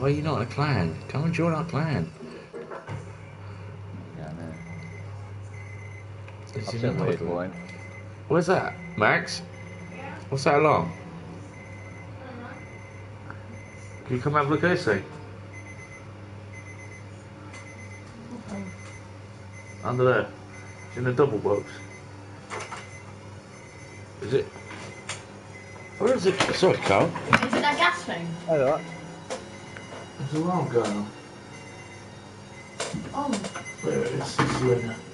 Why are you not in a clan? Come and join our clan. Yeah, no. Is I've he seen not weird in a clan? boy. Where's that? Max? What's that alarm? Can you come have a look at this thing? Under there. It's in the double box. Is it? Where is it? Sorry, Carl. Is it that gas thing? Alright. There's an alarm going on. Oh. There it is. It's in there.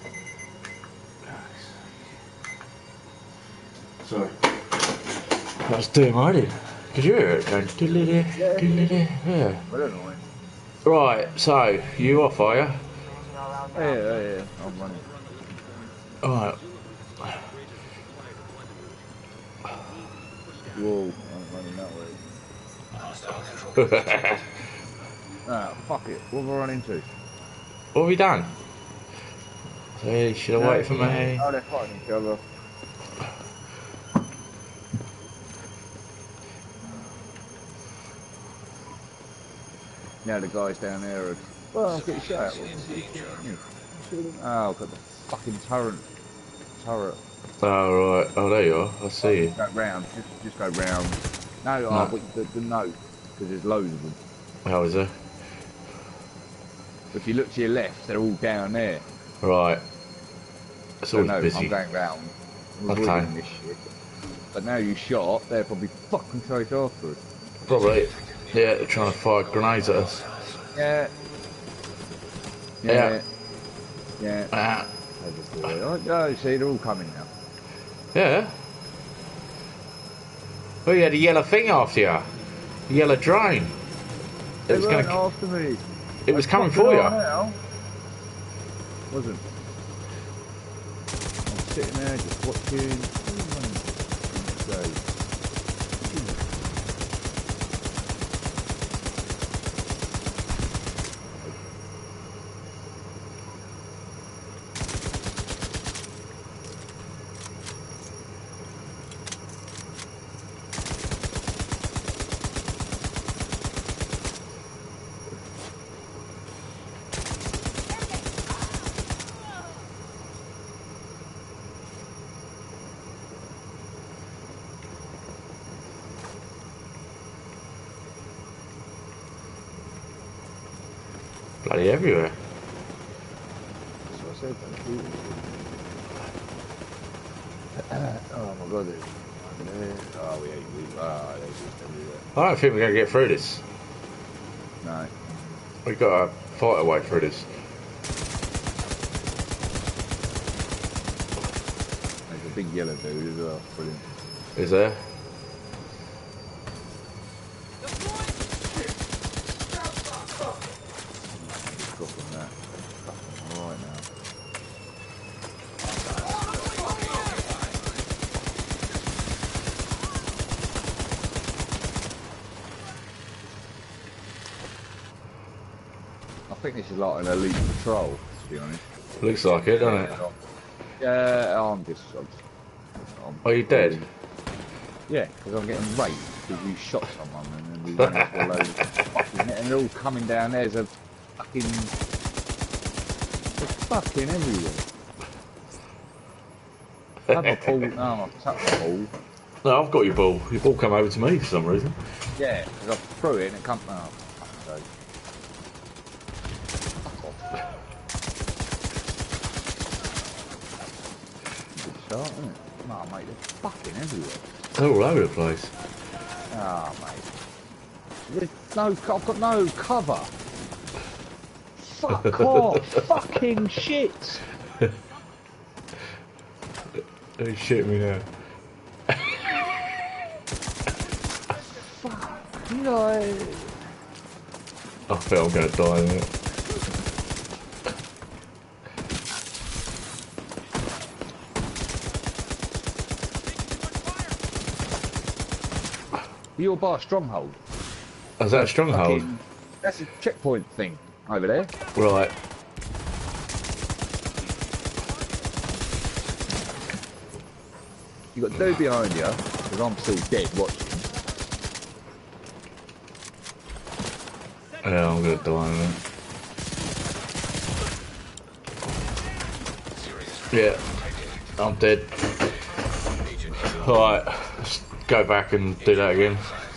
Sorry. I was doing my head. Could you hear it going diddly-dee, diddly-dee? Yeah. I don't know. Right, so, you off, are you? Yeah. I'm running. Alright. Whoa, I'm running that way. Fuck it. What have I run into? What have we done? Hey, you should have waited for me. Oh, they're fighting each other. Now the guys down there are... Well, I'll get shot at. Oh, I've got the fucking turret. Oh, right. Oh, there you are. I see you. Go round. Just go round. No. But the note. Because there's loads of them. How is it? If you look to your left, they're all down there. Right. It's always busy. I'm going round. I'm Okay. avoiding this shit. But now you shot, they're probably fucking straight after us. Probably. Yeah, they're trying to fire grenades at us. Yeah. Ah. Oh, see, they're all coming now. Yeah. Well, you had a yellow thing after you. A yellow drone. They weren't after me. It was coming for you. Now. Wasn't. I'm sitting there just watching. Bloody everywhere. That's what I said. Oh my god, I don't think we're going to get through this. No. We've got to fight our way through this. There's a big yellow dude as well. Brilliant. Is there? I think this is like an elite patrol, to be honest. Looks like it, doesn't it? Yeah, I'm Are you dead? Yeah, because I'm getting raped because you shot someone and then we run into a load of fucking... And they're all coming down there. There's a fucking... They're fucking everywhere. Have a ball. No, I've touched the ball. No, I've got your ball. Your ball come over to me for some reason. Yeah, because I threw it and it come... Oh, fuck's sake. Good start, isn't it? No, mate, they're fucking everywhere. They're all over the place. Ah, mate. There's no... I've got no cover. Fuck off. Fucking shit. Don't shit me now. Fuck. You know... I feel I'm going to die in it. You're by a stronghold. Is that a stronghold? Fucking, that's a checkpoint thing over there. Right. You got dude behind you, because I'm still dead watching. Yeah, I'm gonna die in it. Yeah, I'm dead. Alright, let's go back and do that again.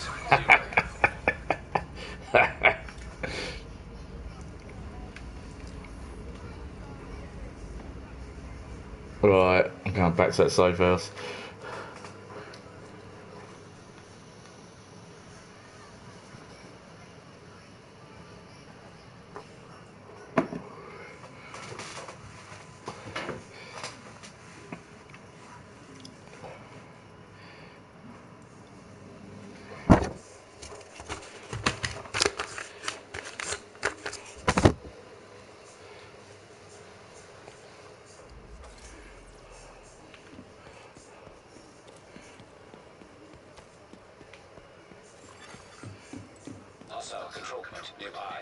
Right, I'm going back to that safe house. Control point nearby.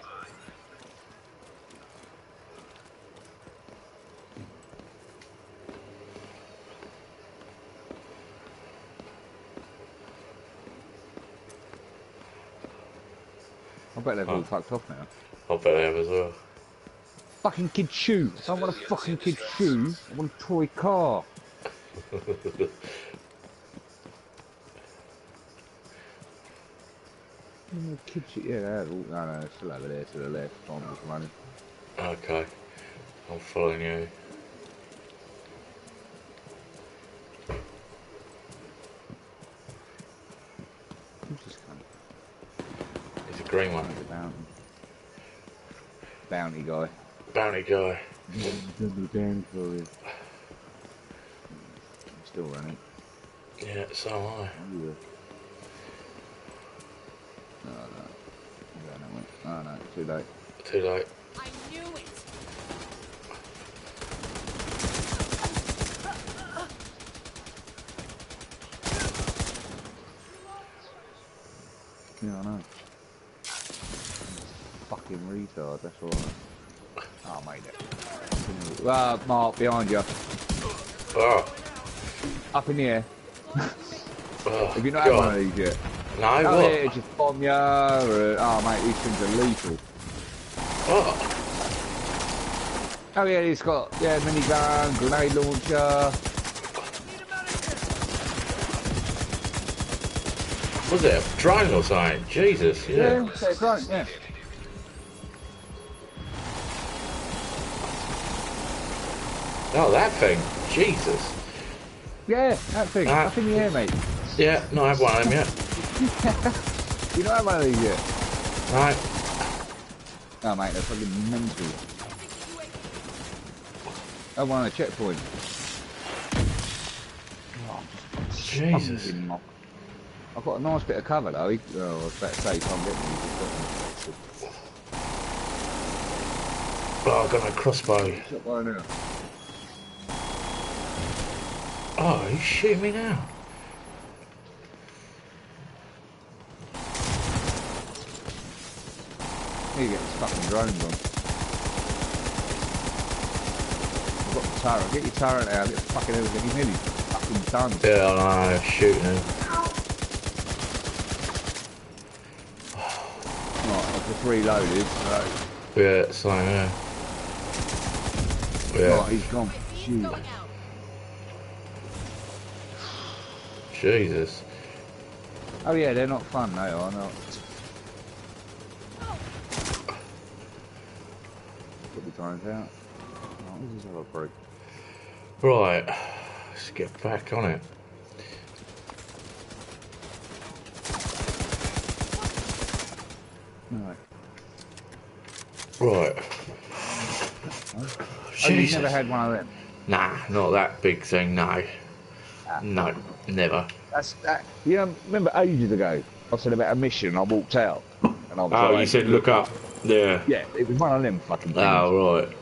I bet they've all fucked off now. I bet I have as well. Fucking kid shoe. I don't want a fucking kid shoe. I want a toy car. Kid shoe. Yeah, they're all, no, it's still over there to the left. I'm just running. Okay, I'm following you. Who's this cunt? It's a green one. Bounty guy. Bounty guy. Down for you. I'm still running. Yeah, so am I. Oh no, too late. Too late. I knew it. Yeah, I know. Fucking retard, that's all right. Oh, made it. Mark, behind you. Oh. Up in the air. Oh, Have you not had one of these yet? No, Oh, what? yeah, just bomb you. Oh, mate, these things are lethal. Oh. Oh, yeah, it's got, minigun, grenade launcher. Was it a drone or something? Jesus, yeah. That's right, yeah. Oh, that thing. Jesus. Yeah, that thing. Up in the air, mate. Yeah, not had one of them yet. You don't have one of these yet? Right. Oh, mate, they're fucking mental. I have one on a checkpoint. Oh, Jesus. I've got a nice bit of cover, though. I was about to say, can't get me. Oh, I've got no crossbow. Shot by now. Oh, he's shooting me now. Here you get this fucking drones on. I've got the turret. Get your turret out. Get fucking everything. He's nearly fucking done. Yeah, I know. Shooting him. Right, I've just reloaded. So. Yeah, same, yeah. Yeah. Right, he's gone. Shoot. Jesus. Oh yeah, they're not fun, they are not. Put the drones out. Oh, this is a break. Right. Let's get back on it. Right. Right. Oh, you've never had one of them? Nah, not that big thing, no. No, never. That's that. You know, remember ages ago, I said about a mission, I walked out. And I was Oh, like, you said look up. Yeah. Yeah, it was one of them fucking things. Oh, right.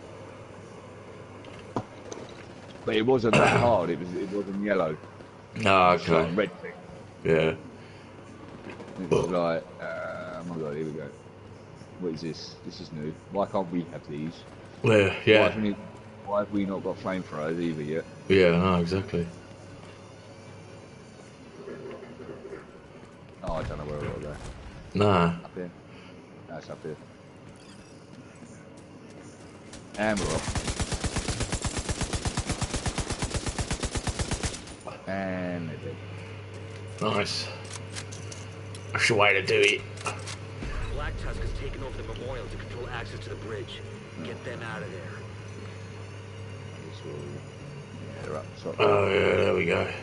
But it wasn't that hard, it wasn't yellow. Oh, It was like a okay. red thing. Yeah. It was like, oh my god, here we go. What is this? This is new. Why can't we have these? Yeah, yeah. Why have we not got flamethrowers either yet? Yeah, no, exactly. Oh, I don't know where I'll go. Nah. Up here. That's up here. And we're off. And they're dead. Nice. That's the way to do it. Black Tusk has taken over the memorial to control access to the bridge. Get them out of there. Yeah, they're up top. Oh yeah, there we go.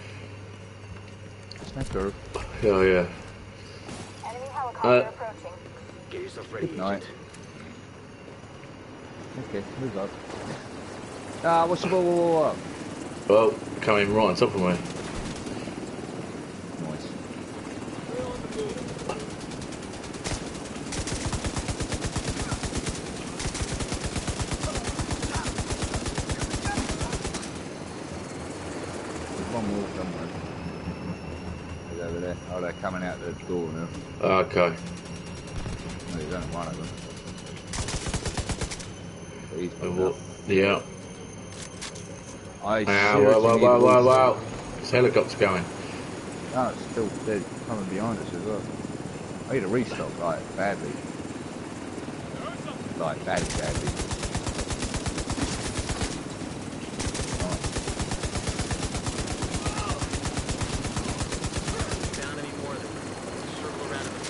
Sniper. Oh yeah. Enemy helicopter approaching. Get yourself ready, Good night. Agent. Okay, move up. Ah, what's the whoa. Well, coming right on top of me. Nice. There's one more somewhere. He's over there. Oh, they're coming out the door now. Okay. No, there's only one of them. But he's coming up. Yeah. I Wow. This helicopter's going. No, it's still dead, coming behind us as well. I need a restock, like, badly. Like, badly. Nice. Down any more of them. Circle around in the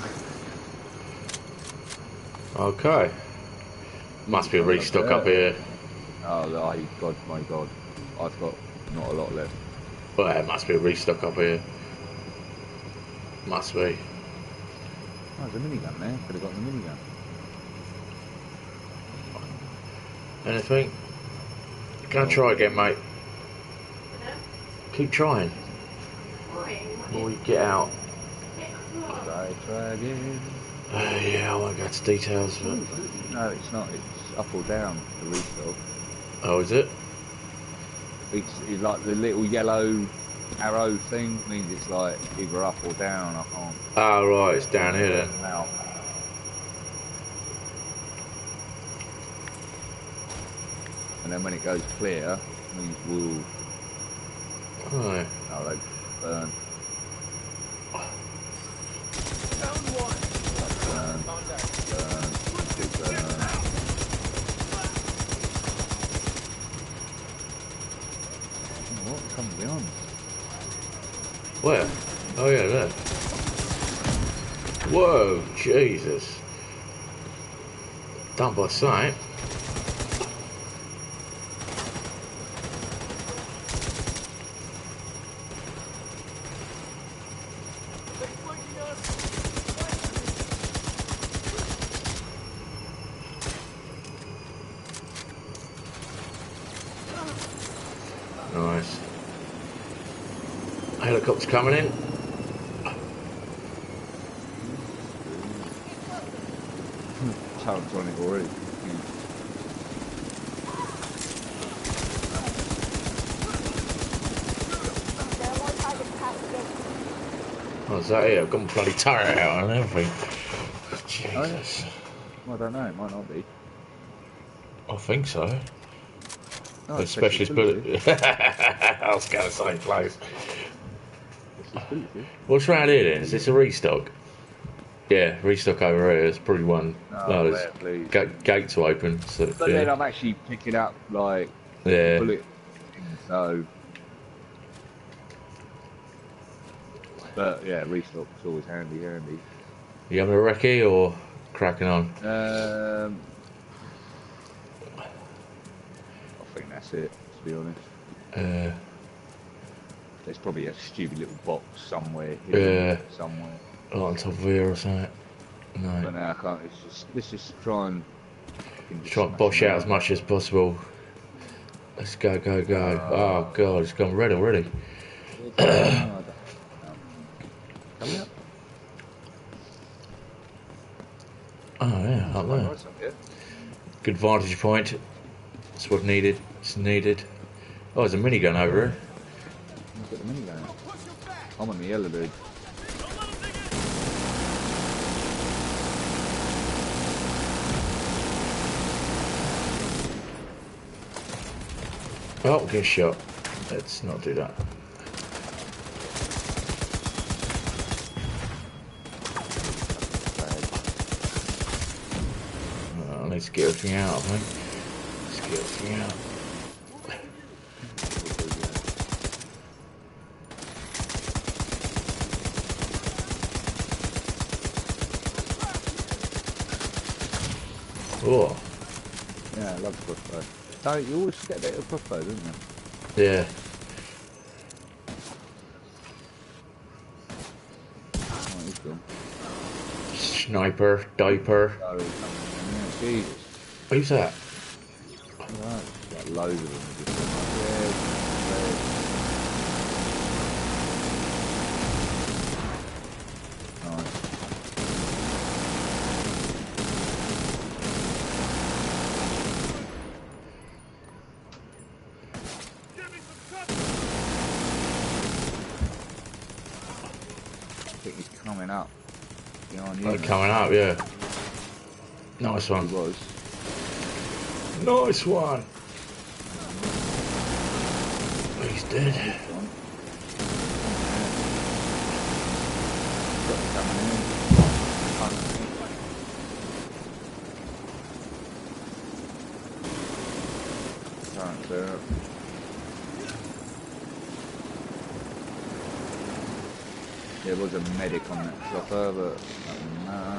flank. Okay. Must be a restock up here. Oh, God, my God. I've got not a lot left. Well, it must be a restock up here. Must be. Oh, there's a minigun there. Could have got the minigun. Anything? Go try again, mate. Keep trying. Before you get out. Try again. Yeah, I won't go into details, but... No, it's not. It's up or down, the restock. Oh, is it? It's like the little yellow arrow thing means it's like either up or down. I can't. Oh, right, it's down here then. Now. And then when it goes clear, means we'll. Right. Oh, they burn. Burn. What comes beyond? Where? Oh, yeah, there. Whoa, Jesus. Done by sight. Nice. Helicopter's coming in. Challenge on it already. There are more targets past the gate. Oh, is that it? I've got my bloody turret out and everything. Jesus. Well, I don't know. It might not be. I think so. No, A specialist bullet. I was going to say place. What's round here then? Is this a restock? Yeah, restock over here. It's probably one. Oh, there's please. gates are open. So, But yeah. then I'm actually picking up like Yeah. bullet. So. But yeah, restock's always handy. You having a recce or cracking on? I think that's it, to be honest. There's probably a stupid little box somewhere here. Somewhere. On top of here or something. But No. now I can't. Let's just try and. Try and bosh out as much as possible. Let's go. Oh god, it's gone red already. Coming up. Oh yeah, up there. Nice up here. Good vantage point. That's what needed. It's needed. Oh, there's a minigun over here. Look at the minigun. I'm on the yellow dude. Oh, get shot. Let's not do that. need to get everything out, I think. Let's get everything out. Oh. Yeah, I love crossbow. No, you always get a bit of crossbow, don't you? Yeah. Oh, he's gone. Sniper, diaper. Oh, he's coming in. Yeah, Jesus. Who's that? Right, got loads of them. Just nice. I think he's coming up. Behind you. Oh, coming up, yeah. Nice one. He was. Nice one. He's dead. There was a medic on that chopper, but nah.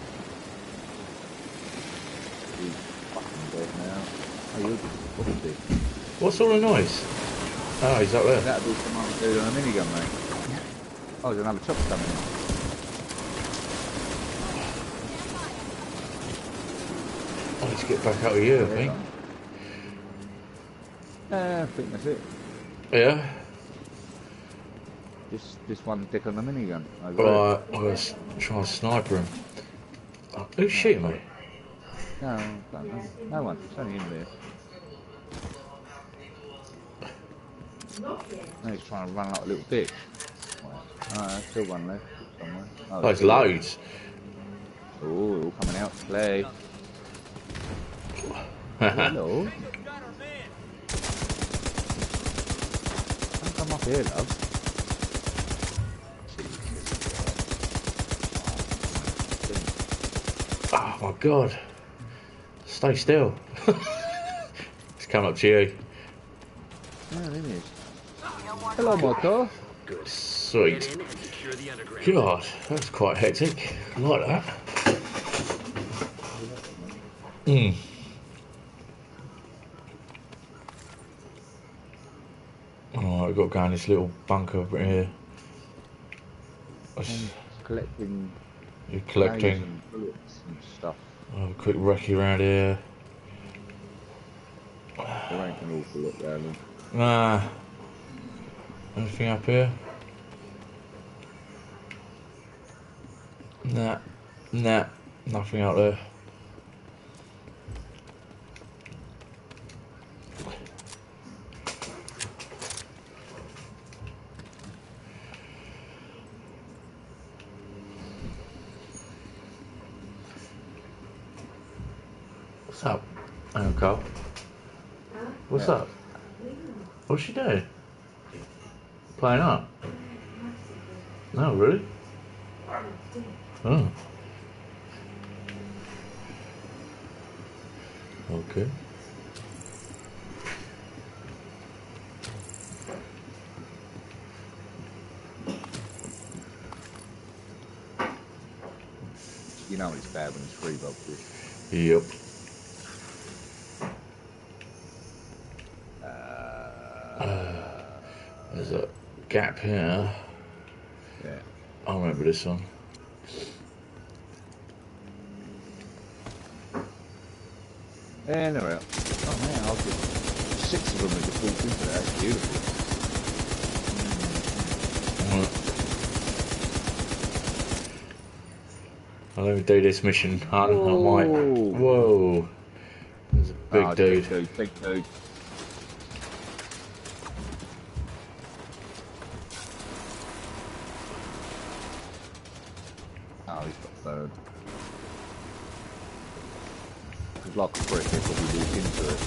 He's fucking dead now. Oh, you're just fucking dead. What's all the noise? Oh, he's up there. That'd be some other dude on a minigun, mate. Oh, there's another chopper coming in. I need to get back out of here, I think. I think that's it. Yeah? Just one dick on the minigun. Right, I'm going to try and sniper him. Oh, who's shooting me? No, don't know. No one. It's only him there. No, he's trying to run like a little dick. Alright, still one left somewhere. Oh, there's loads. Oh, all coming out to play. Hello. Don't come up here, love. Oh my god. Stay still. It's coming up to you. Yeah, it is. Hello, Michael. Good. Sweet. Get in and secure the underground. God, that's quite hectic. I like that. Hmm. Oh, I've got to go in this little bunker over here. Collecting. You're collecting. And bullets and stuff. Oh, a quick recce around here. There ain't an awful lot down there. Nah. Anything up here? Nah. Nah. Nothing out there. What's up? Hang on, Carl. What's up? What's she doing? Playing up? No, really? Oh. Okay. You know it's bad when it's free, Bob. Yep. There's a gap here. Yeah. I remember this one. And they're out. Oh man, I'll get 6 of them as just walked into that. That's beautiful. Let me do this mission, hon. I might. Whoa. There's a big dude. Big dude. Oh, he's got third. He's like a brick if we walk into it.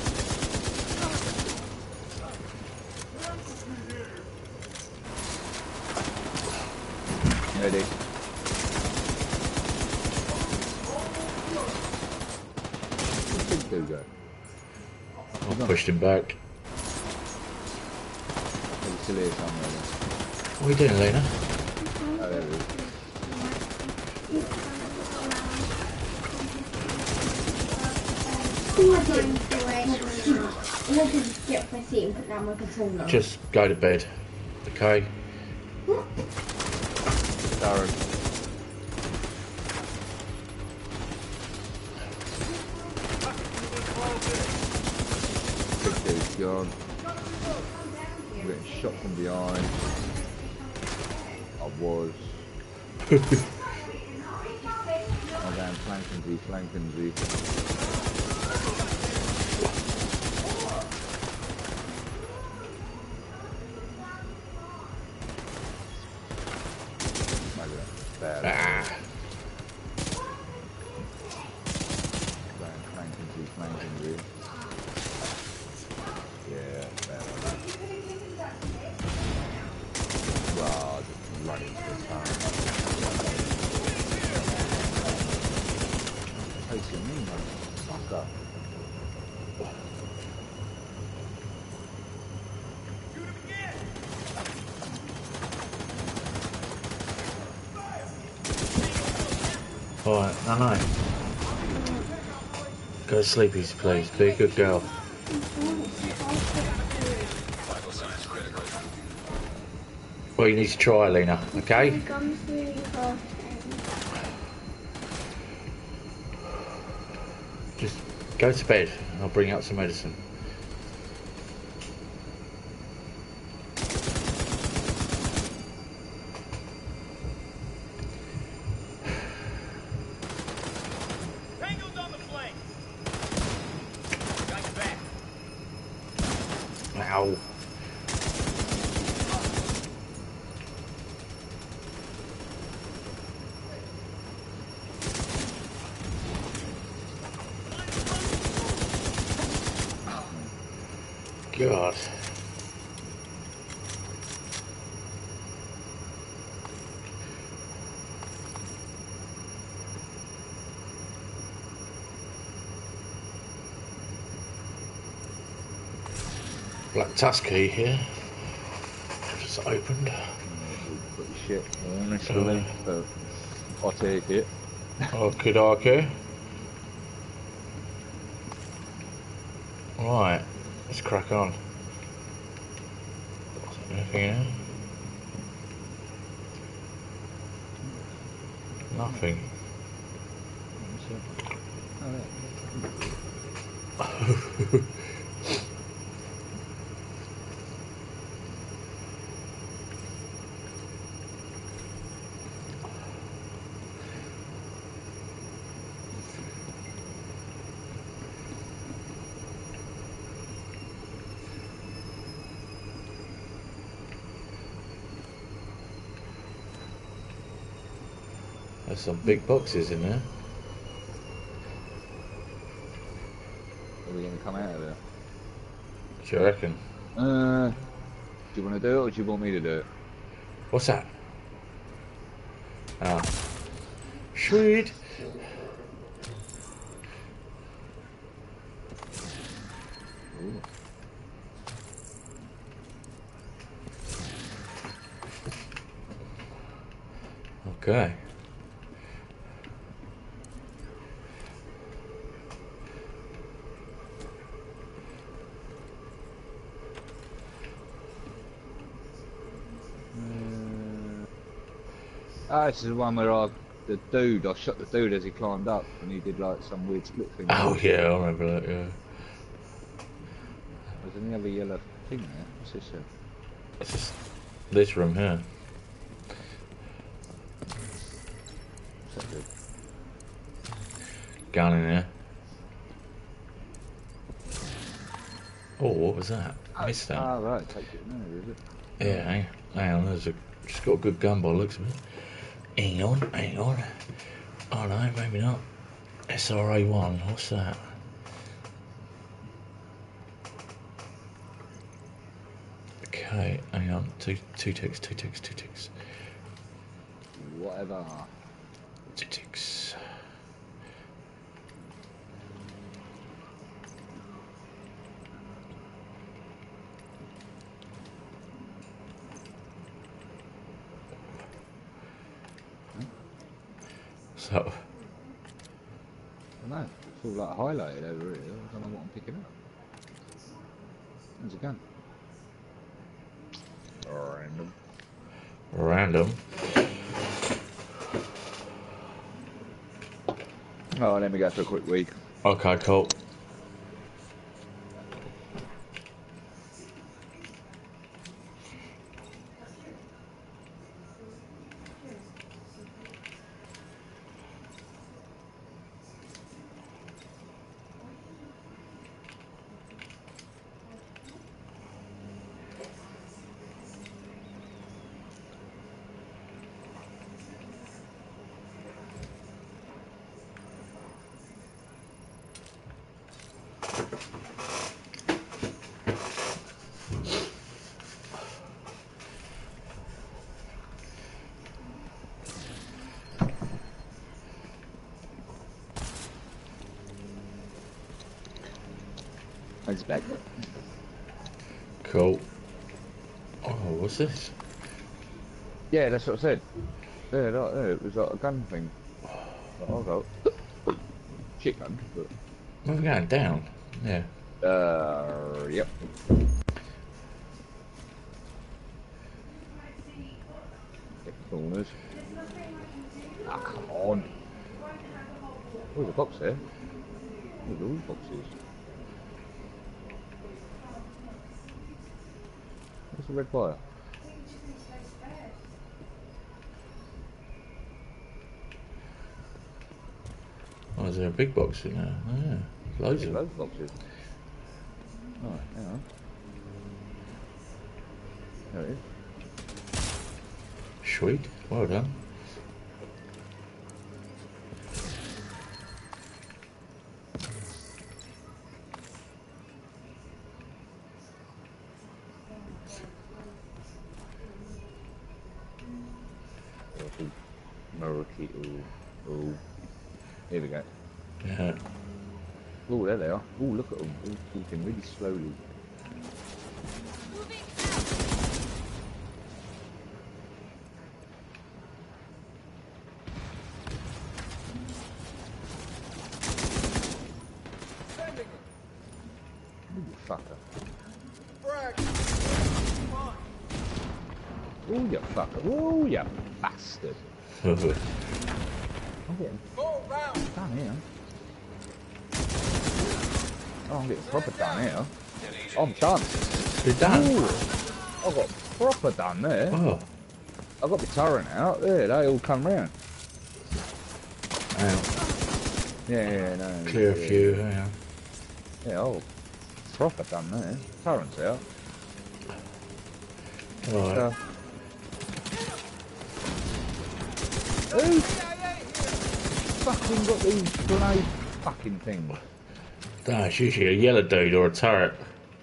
Ready? do go. I pushed him back. He's still here somewhere. What are you doing, Lena? Oh, there he is. Just go to bed, okay? Darren. Big dude's gone. I'm getting shot from behind. I was. Oh damn, flankinsy. Ah. Flankinsy. Yeah, bad. Wow, just running to the time. Chasing me, motherfucker. Alright, no. Go to sleep easy, please. Be a good girl. Well, you need to try, Lena, okay? Just go to bed and I'll bring out some medicine. Ow. God. Black Tusky here. Just opened. Pretty shit, honestly, but I'll take it. Okay. Right, let's crack on. Anything here? Nothing. There's some big boxes in there. Are we going to come out of there? What do you reckon? Do you want to do it or do you want me to do it? What's that? Oh. Sweet. Ooh. Okay. This is the one where I shot the dude as he climbed up and he did like some weird split thing. Oh yeah, I remember that, yeah. There's another yellow thing there. What's this here? It's just this room here. What's that do? Gun in there. Oh, what was that? I missed that. Ah, right, take it now, is it? Yeah, hang on, just got a good gun by the looks of it. Hang on. Oh no, maybe not. SRA-1, what's that? Okay, hang on, two ticks. Whatever. 2 ticks. up? I don't know. It's all like highlighted over here. I don't know what I'm picking up. There's a gun. Random. Random. Oh, let me go for a quick week. Okay, cool. It's back. Cool. Oh, what's this? Yeah, that's what I said. Yeah, like, yeah, it was like a gun thing. Like, I got shit gun, but We're going down. Yeah. yep. Get corners. Ah, come on. Oh, there's a box there. Oh, there's all boxes. What's the red wire? Oh, is there a big box in there? Oh, yeah. Loads of them. Loads of boxes. Right, hang on. There it is. Sweet. Well done. Murky. Oh. Here we go. Yeah. Oh, there they are. Oh, look at them. All walking really slowly. You fucker. Oh, you fucker. Oh, you bastard. I'm getting down here. Oh, I'm getting proper down here. Oh, I'm done. You're done. Ooh, I got proper done there. Oh. I got my turret out. There, they all come round. Yeah, no. Clear a few. Yeah. Yeah, oh, proper done there. Turret's out. Alright. Who fucking got these grenade fucking things? That's usually a yellow dude or a turret.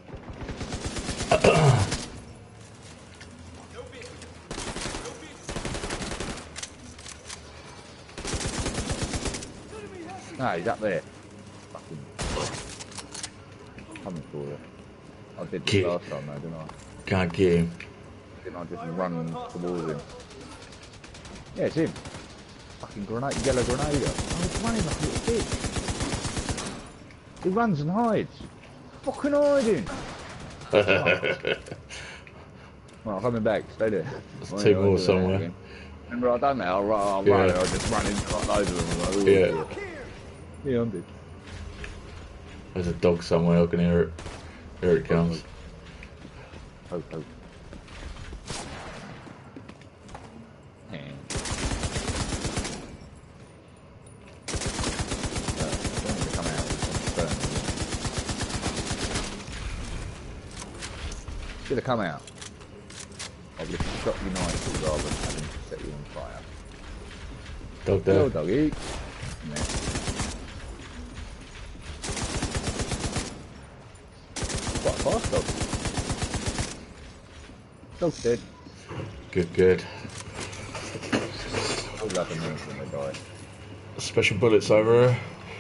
No, he's up there. Fucking coming for you. I did this last time though, didn't I? Can't get him. Didn't I just run towards him? Yeah, it's him. Fucking grenade, yellow grenade. Oh, he's running like a little bitch. He runs and hides. Fucking hiding. Well, I'm coming back. Stay there. There's two more somewhere. Remember I done that? I'll run. Yeah. I'll just run into like loads of them. Like, oh, Yeah. Yeah, I'm dead. There's a dog somewhere. I can hear it. Here it comes. Oh. Should have come out. I would have shot you nicely rather than having to set you on fire. Dog there. Hello, doggy. Yeah. Quite a fast dog. Dog's dead. Good. I love them when they die. Special bullets over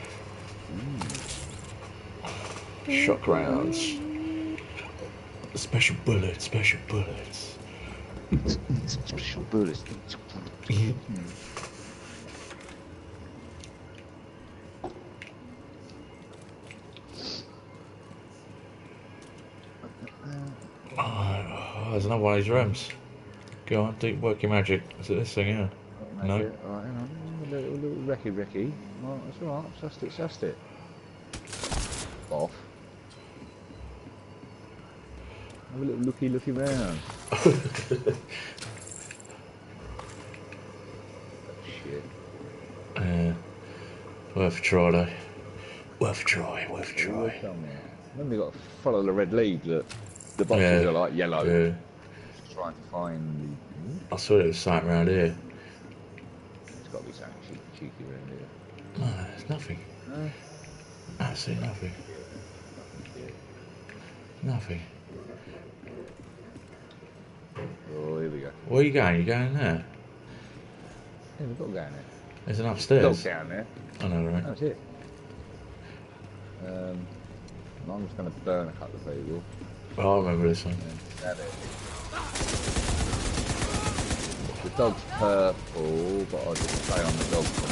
here. Shock rounds. Special bullets. Special bullets. another one of these rooms. Go on, do work your magic. Is it this thing here? No. Alright, hang on. A little wrecky. Alright, that's alright. Sussed it. Off. Have a little looky round. Shit. Worth a try though. Worth a try. Remember you got to follow the red lead. Look, the boxes are like yellow. Yeah. Just trying to find I saw there was something around here. It's got to be something cheeky around here. No, there's nothing. No? Absolutely nothing. Nothing. Oh, here we go. Where are you going? You going there? Yeah, we've got to go in there. There's an upstairs. Dog down there. I know, right? That's it. I'm just going to burn a couple of people. Oh, I remember this one. That is. The dog's purple, but I'll just stay on the dog for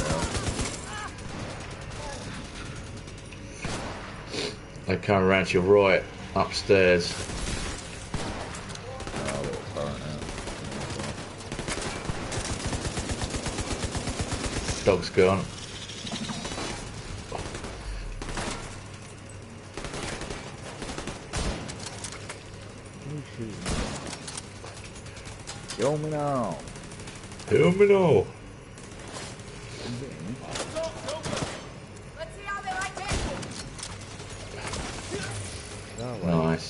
now. They come around to your right, upstairs. Oh, little turret out. Dog's gone. Kill me now. Kill me now. Let's see how they like this. Nice.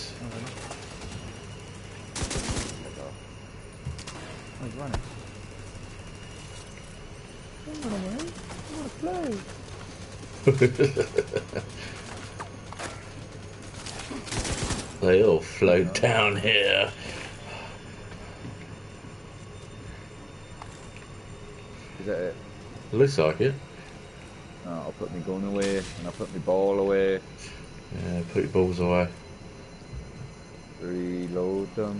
Oh, he's running. Don't run away. I want to play. They all float down here. Is that it? Looks like it. I'll put my gun away, and I'll put my ball away. Yeah, put your balls away. Reload them.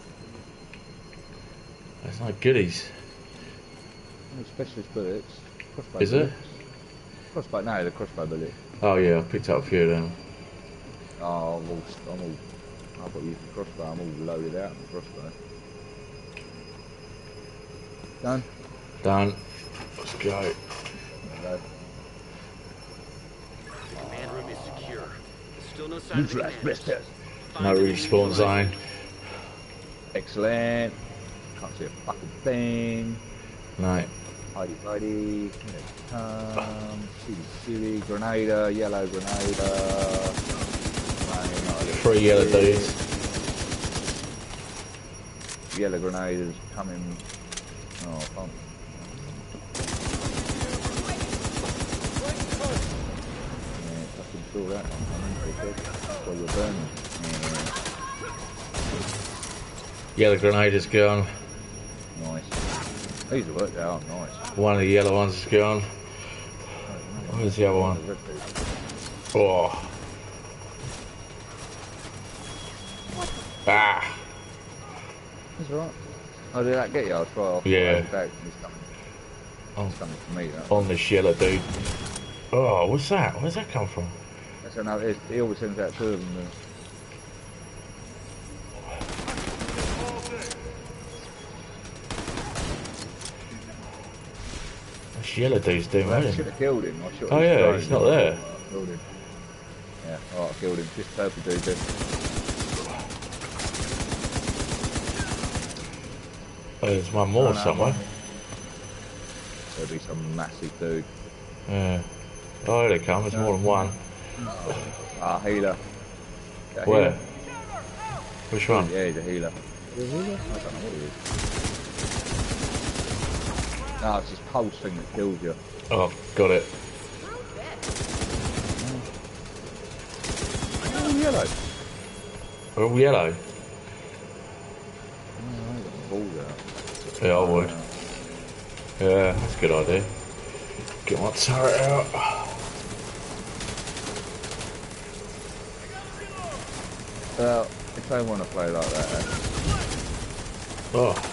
That's not goodies. No specialist bullets. Crossbow Is bullets. it? Crossbow, no, the crossbow bullet. Oh yeah, I picked up a few of them. Oh, I've got used the crossbow, I'm all loaded out in the crossbow. Done? Done. Let's go. There we go. The command room is secure. There's still no sign of the commanders. No respawn zone. Excellent. Can't see a fucking thing. No. Hidey, here it comes. Shooty, Grenada, yellow Grenada. Three yellow dudes. Yellow Grenaders coming. Oh, fun. Yeah, fucking saw that one coming pretty quick. While you're burning. Yellow grenaders gone. Nice. These have worked out, nice. One of the yellow ones is gone. Where's the other one? Oh. Ah. That's alright. Oh, did that get you? I'll try off. Yeah. Back. It's coming from me, that. On this yellow dude. Oh, what's that? Where's that come from? That's another. He always sends out two of them. This yellow dude's doing I well. should have killed him. Oh yeah, he's not there. Killed him. Yeah, alright, I killed him. This purple dude did. Oh, there's one more somewhere. There'll be some massive dude. Yeah. Oh, here they come. There's more than one. Ah, healer. Where? Which one? Yeah, he's a healer. Is he a healer? I don't know what he is. No, it's this pulse thing that kills you. Oh, got it. Oh, yellow. Oh, yellow. Oh, I got the balls out. Yeah, I would. Yeah, that's a good idea. Get my turret out. Well, if they want to play like that, Oh.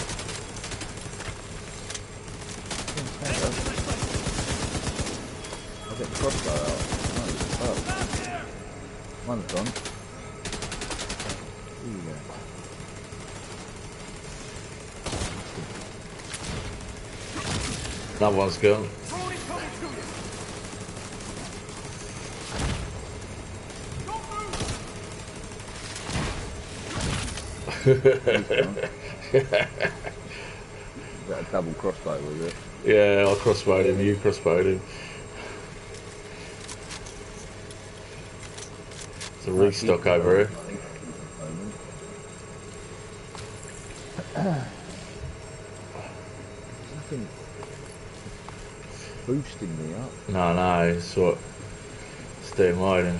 I'll get the crossbow out. Oh, one's gone. Another one's gone. Is that a double crossbow, was it? Yeah, I crossbowed him, you crossbowed him. There's a restock over here. There's nothing boosting me up. No, it's what. It's doing riding.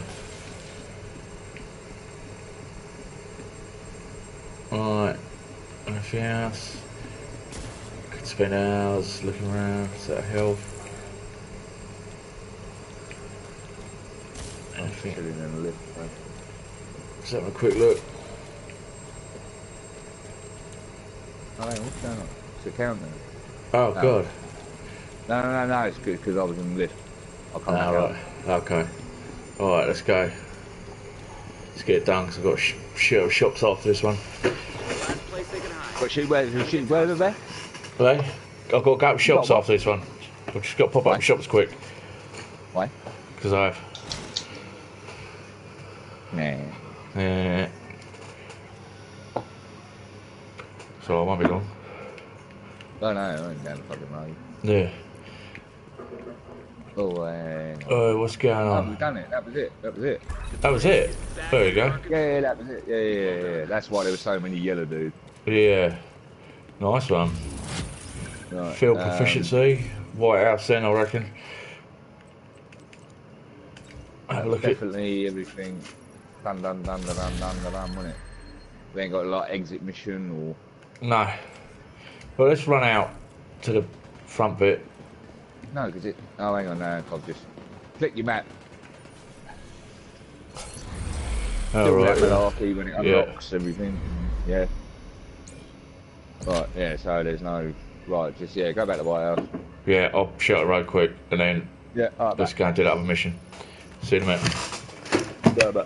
Alright, anything else? Could spend hours looking around, set of health. Anything? Sitting in a lift. Let's have a quick look. Oh, hang on, what's going on? It's a countdown. Oh, No. God. No, it's good because I was in the lift. I can't Ah, count. right. Okay. Alright, let's go. Let's get it done because I've got shit shops after this one. Last place they can hide. But where are they? Hey, I've got to go up shops got what? after this one. I've just got to pop up Why? shops quick Why? because I have. Nah. Yeah. So I won't be long. Oh no, I ain't down the fucking road. Yeah. Oh, hang on. Oh, what's going Oh, on? we've done it. That was it. That was it. There you go. Yeah, that was it. Yeah. That's why there were so many yellow dudes. Yeah. Nice one. Right. Field proficiency. White House then, I reckon. Have a look at. Definitely everything. Done, wasn't it? We ain't got like exit mission or. No. Well, let's run out to the front bit. No, because it. Oh, hang on, no, I'll just click your map. Oh, Do right. that malarkey when it unlocks everything. Yeah. Right, yeah, so there's no. Right, just, go back to the White House. Yeah, I'll shut it right quick and then Yeah, alright, let's go and do that other mission. See you in a minute. back.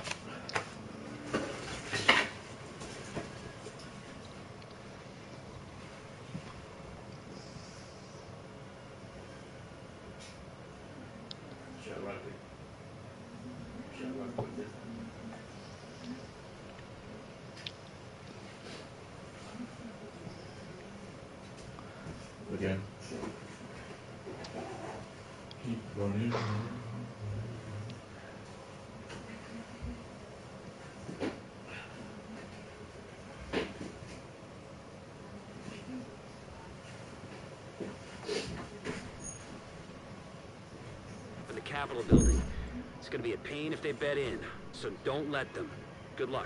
Again. Keep running. For the Capitol building. It's gonna be a pain if they bet in, so don't let them. Good luck.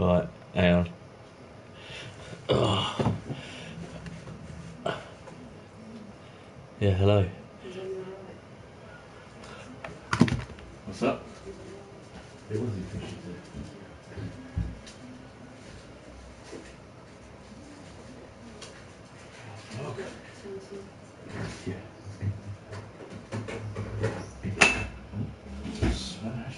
Right, hang on. Oh. Yeah, hello. What's up? It was efficient. Okay. Yeah. Smash.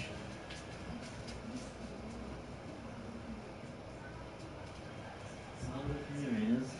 Here is.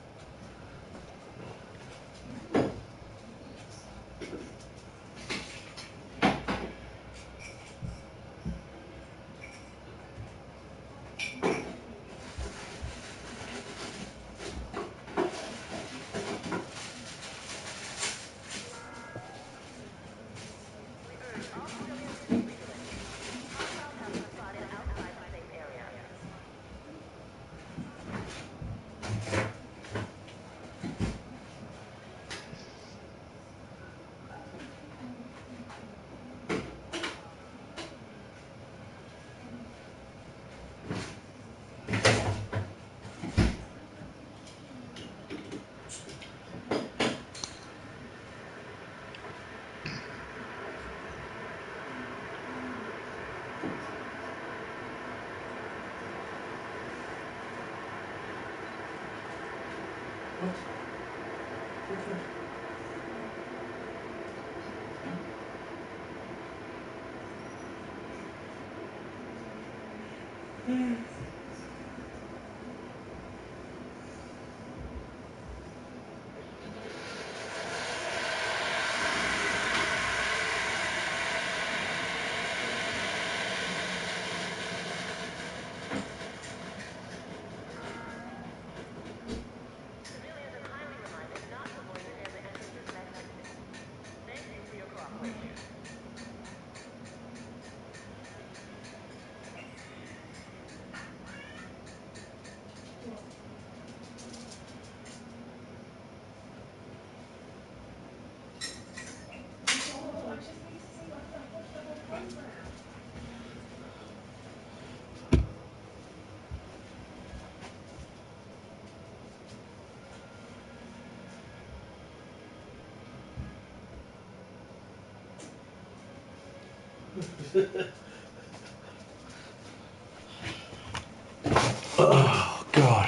Oh, God.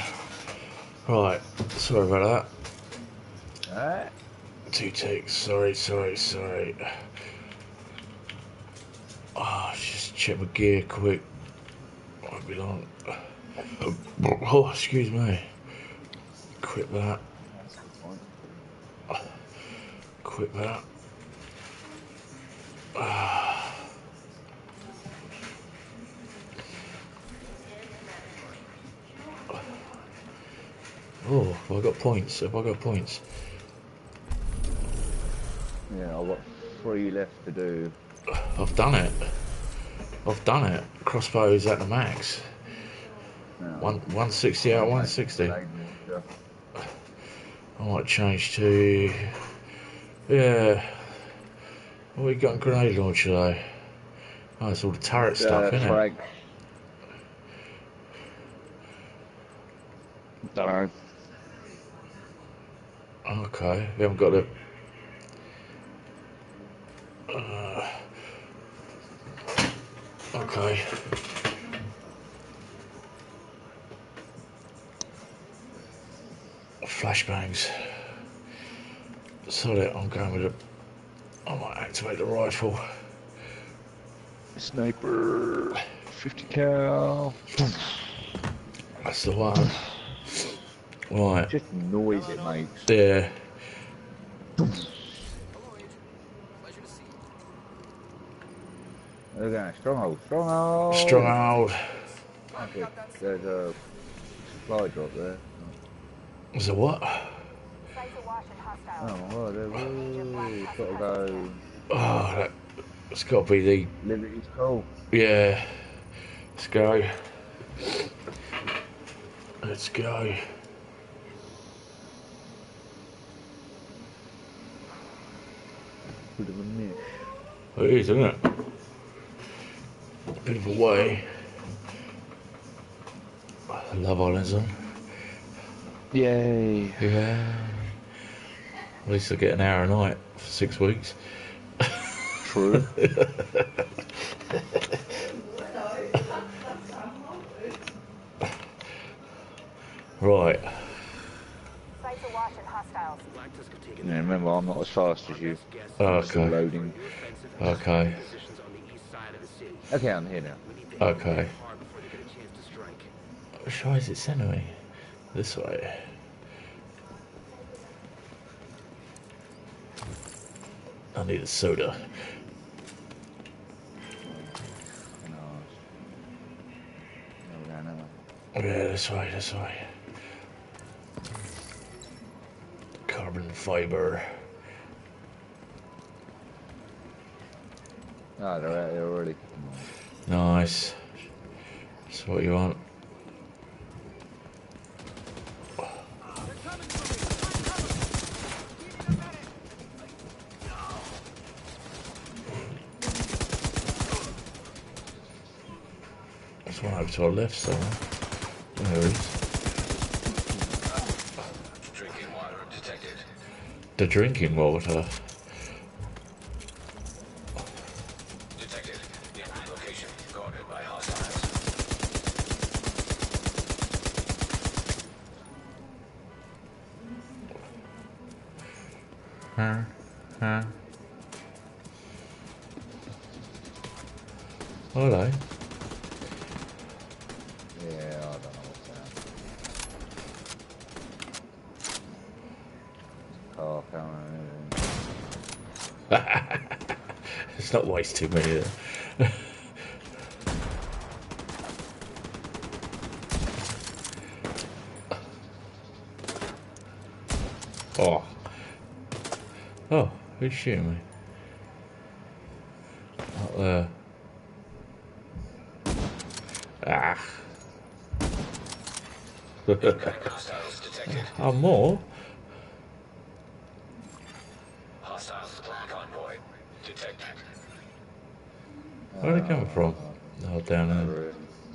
Right, sorry about that. Alright. 2 takes, sorry. Oh, just check my gear quick. Won't be long. Oh, excuse me. Quit that. That's a good point. Quit that. Oh, have I got points? Have I got points? Yeah, I've got 3 left to do. I've done it. Crossbow's at the max. Now, 160 out of 160. Blade launcher. I might change to... Yeah. What we got in grenade launcher though? Oh, it's all the turret stuff, isn't it? Frag. Don't know. Okay, we haven't got the... okay. Flashbangs. Sorry, I'm going with a... I might activate the rifle. Sniper. 50 cal. That's the one. Right. Just the noise it makes. Yeah. Okay, stronghold. Stronghold. Okay, there's a supply drop there. Is it what? Sites awash and hostile. Oh, well, there's gotta go. Oh, that's got to be the... Liberty's cool. Yeah. Let's go. Let's go. Bit of a niche. It is, isn't it? Bit of a way. Love Island's on. Yay. Yeah. At least I get an hour a night for 6 weeks. True. Right. Sights awash and hostiles. Galactus could take Yeah, remember, I'm not as fast as you. Oh, I'm still okay. loading. Okay. Positions on the east side of the city. Okay, I'm here now. We need to hit Okay. them hard before they get a chance to strike. Which way is it sending me? This way. I need a soda. Yeah, this way, this way. Carbon fiber. Ah, they're out here already. Nice. That's what you want. There's one over to our left somewhere. There it is. Drinking water detected. The drinking water. Detected. Nearby location guarded by hostiles. Hello. Yeah, I don't know what's that. Oh, camera. Let's not waste too many of them. Oh. Oh, who's shooting me? Up there. Ah. Hostiles detected. Oh, more? Hostile supply convoy detected. Where are they coming from? Oh, down there.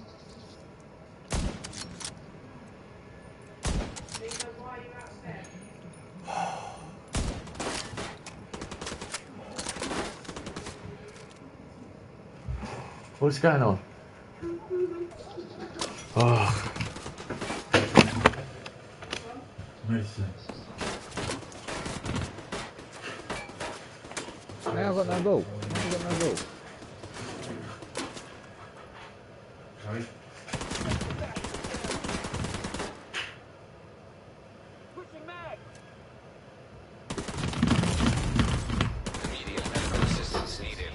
What's going on? Oh. Mason. Hey, I've got no ball. I've got no ball. Sorry? Immediate medical assistance needed.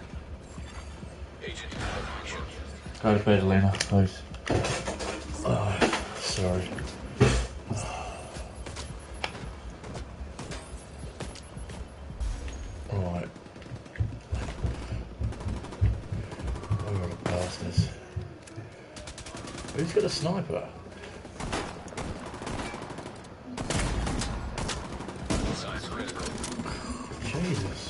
Agent malfunction. Go to bed, Lena, please. Oh, sorry. Alright. Where are the bastards? Who's got a sniper? Science critical. Jesus.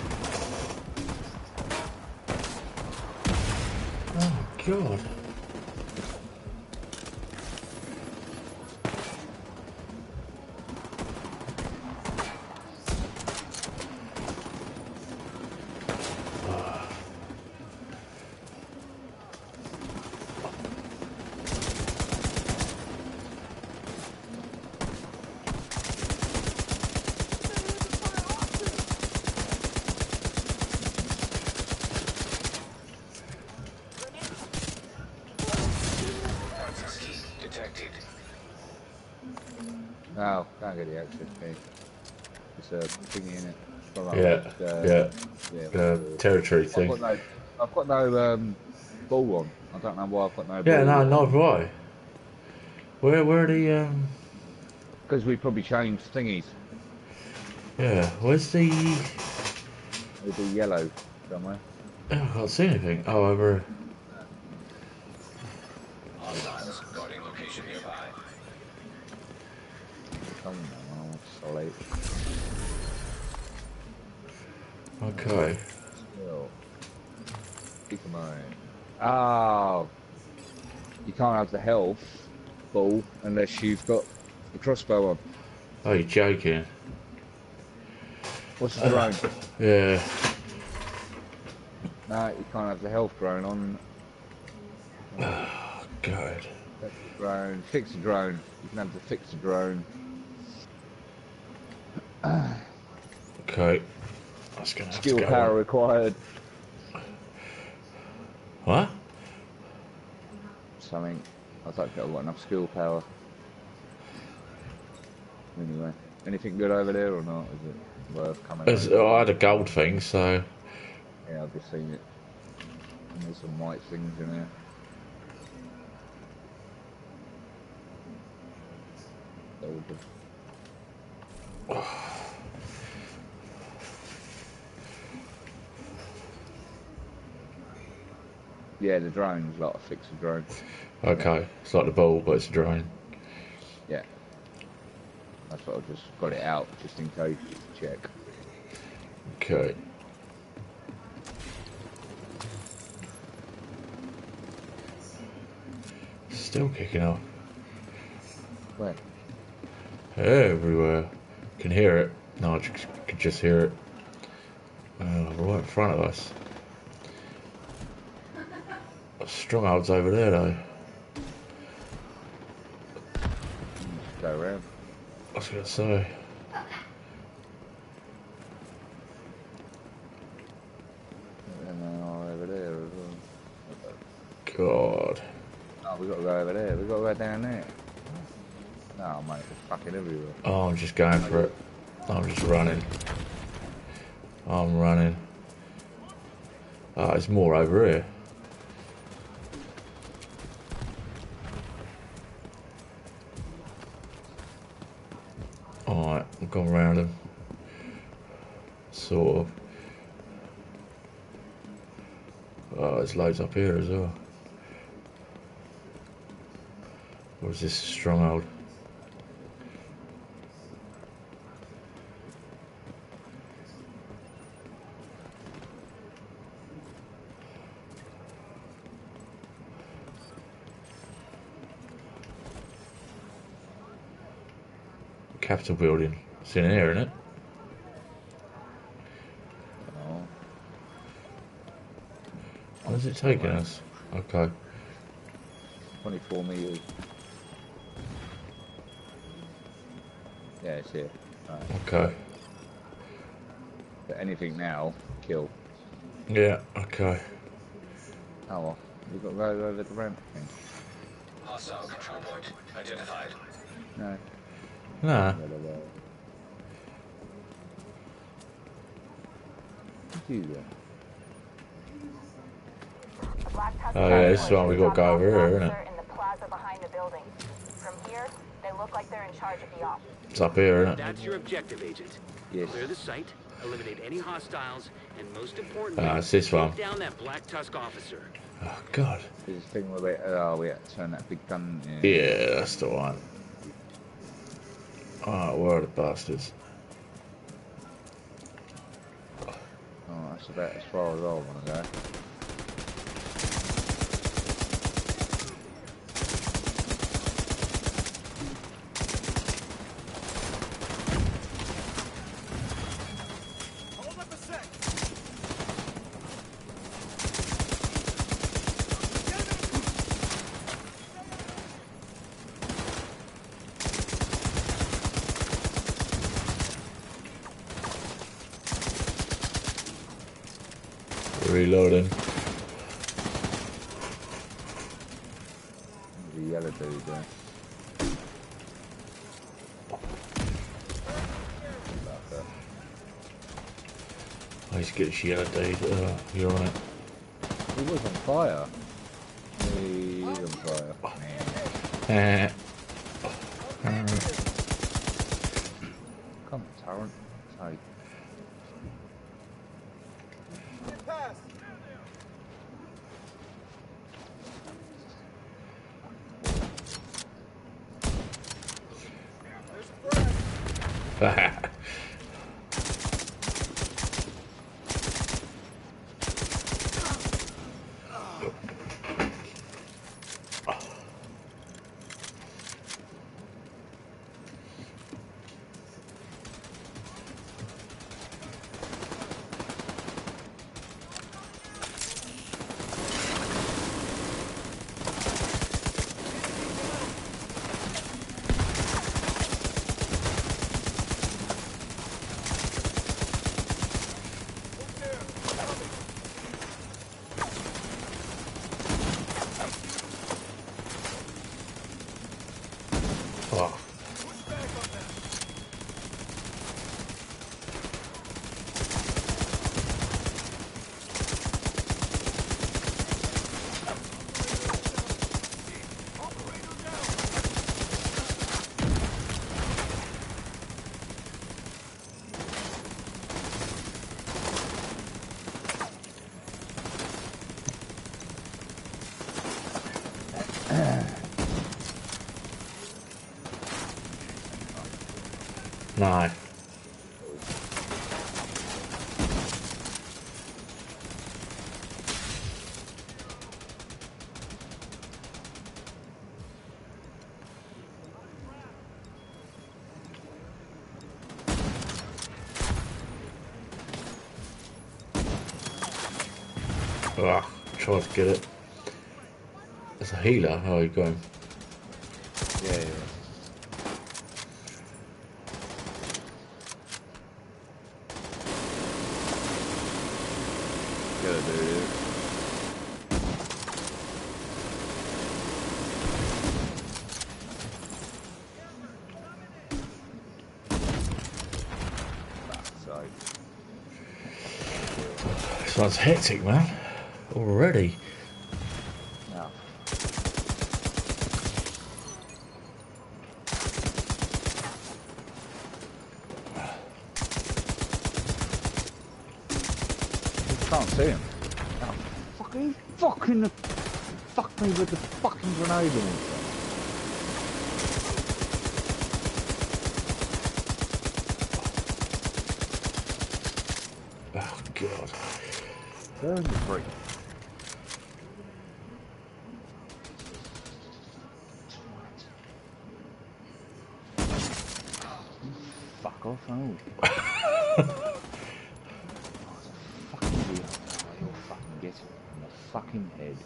Oh, God. Detected. No, can't get the access key. It's a thingy in it. Territory thing. I've got no ball on. I don't know why I've got no ball. Yeah, no, not why. Where are the Because we probably changed thingies. yeah, where's the It'll be yellow somewhere. oh, I can't see anything. Oh, over Hostiles guarding location nearby. Come on, solid. okay. Still. Keep in mind. Oh, you can't have the health ball unless you've got the crossbow on. Oh, you're joking. What's the drone? Yeah. No, you can't have the health drone on. Oh, God. That's the drone. Fix the drone. You can have to fix the drone. Okay. That's gonna have Skill to go power on. required. What? Something. I don't think I've got enough skill power. Anyway, anything good over there or not? Is it worth coming over? I had a gold thing, so... Yeah, I've just seen it. And there's some white things in there. Golden. Yeah, the drone's like a fix the drone. Okay. It's like the ball, but it's a drone. Yeah. That's what I've just got it out, just in case, just to check. Okay. Still kicking off. Where? Everywhere. Can hear it. No, I can just hear it. Right in front of us. Stronghold's over there, though. Just go around. I was gonna say. And then over there as well. God. Oh, we got to go over there. We got to go down there. No, mate, it's fucking everywhere. Oh, I'm just going for it. I'm just running. I'm running. Oh, there's more over here. Alright, I've gone around them. Sort of. Oh, there's loads up here as well. Or is this a stronghold? Capitol building. It's in here, isn't it? Oh. Where's it taking us? Okay. 24 metres. Yeah, it's here. Right. Okay. But anything now, kill. Yeah, okay. Oh well, we've got to go over the ramp thing. Hostile control point identified. No. Nah. What's you there? Oh yeah, this is one we got to go over here, isn't it? In the plaza behind the building. From here, they look like they're in charge of the op. It's up here, isn't it? That's your objective, Agent. Yes. Clear the site, eliminate any hostiles, and most importantly, Ah, it's this one. take down that Black Tusk officer. Oh god. There's a thing where we had to turn that big gun in. Yeah, that's the one. Oh, where are the bastards? Oh, that's about as far as I want to go. Reloading. The yellow dude there. Oh, he's getting shit out, dude. You're on it. He was on fire. He is on fire. Come on, Tarrant. Hey. No. Ugh, tried to get it. It's a healer. How are you going? Yeah. Good, dude. This one's hectic, man. Already. Yeah. Can't see him. Oh, fucking fuck me with the fucking grenade launcher. Oh god. Burn the freak. Fuck off, oh. You'll fucking get it in the fucking head.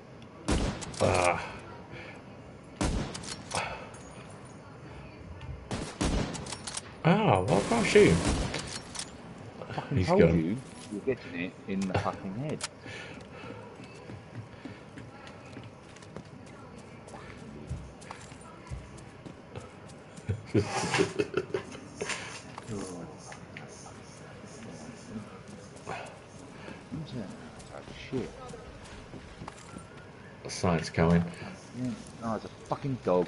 Oh, why can't I shoot him? I fucking He's told gone. you, you're getting it in the fucking head. Shit. Sykes coming. Oh, it's a fucking dog.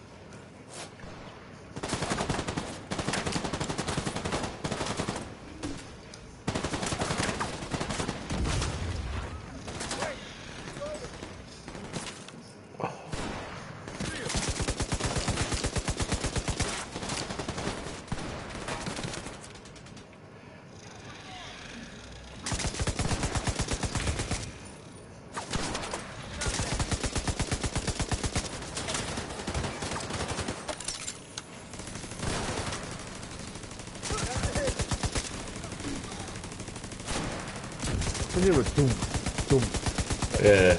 Hear a doom, doom. Yeah.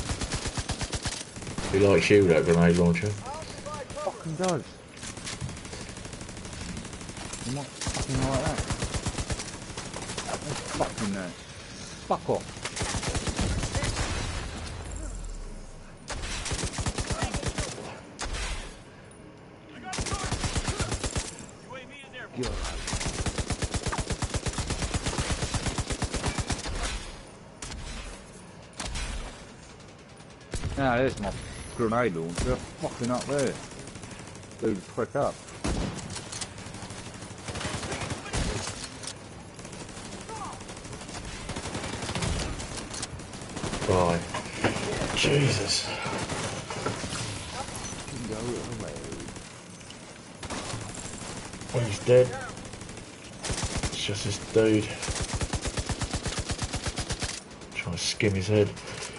You like shoot that grenade launcher? Fucking does. I'm not fucking like that. That's fucking that. Fuck off. God. Now there's my grenade launcher, fucking up there. Dude, quick up. Right. Jesus. Go away. Well, he's dead. It's just this dude. Trying to skim his head.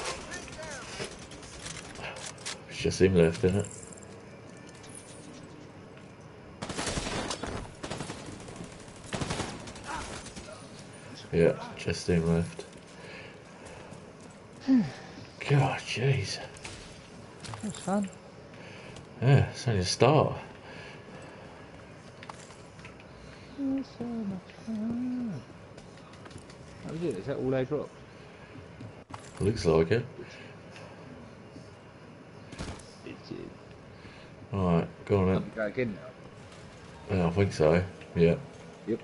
It's just him left, isn't it? Yeah, just him left. God, jeez. That's fun. Yeah, it's only a start. It's so much fun. That was it, is that all they dropped? Looks like it. It's it. Alright, go on then. Go again now. Yeah, I think so. Yeah. Yep.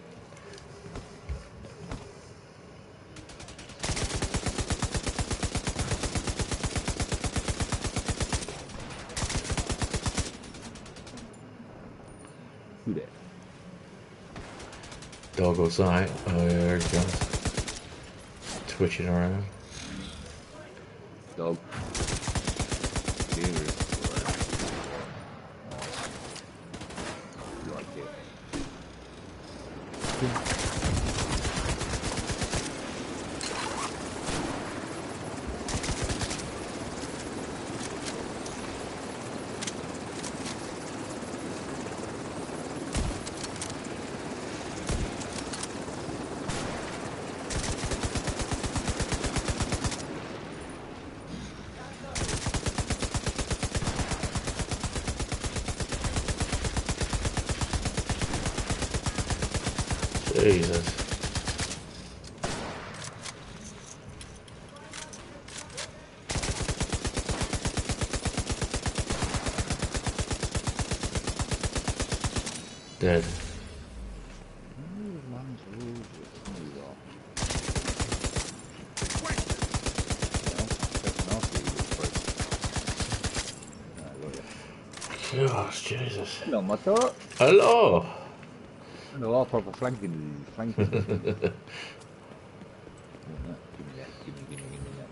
Who that? Dog or something. Oh yeah, there he comes. Twitching around. Dog. Like it. Jesus. Dead. Gosh, Jesus. Hello, Mato. Hello. Hello, proper flanking. Flanking. Give me that. Give me that.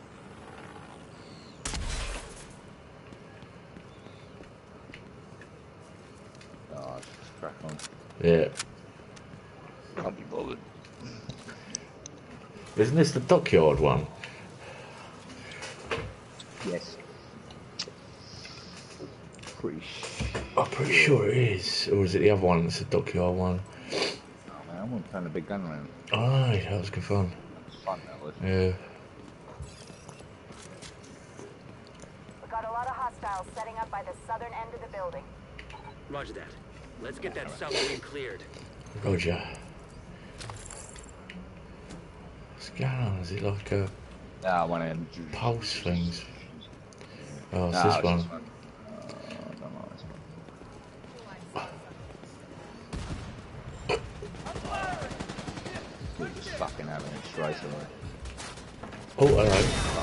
Oh, just crack on. Yeah. Can't be bothered. Isn't this the dockyard one? Yes. I'm pretty sure it is. Or is it the other one that's the dockyard one? Oh man, I want to turn the big gun around. Alright, that was good fun. That was fun, that was. Yeah. We got a lot of hostiles setting up by the southern end of the building. Roger that. Let's get that submarine cleared. Roger. What's going on? Is it like a One of them. pulse things? Oh, it's Nah, this it's one. this one. I don't know this one. We're just fucking having it straight away. Oh, hello.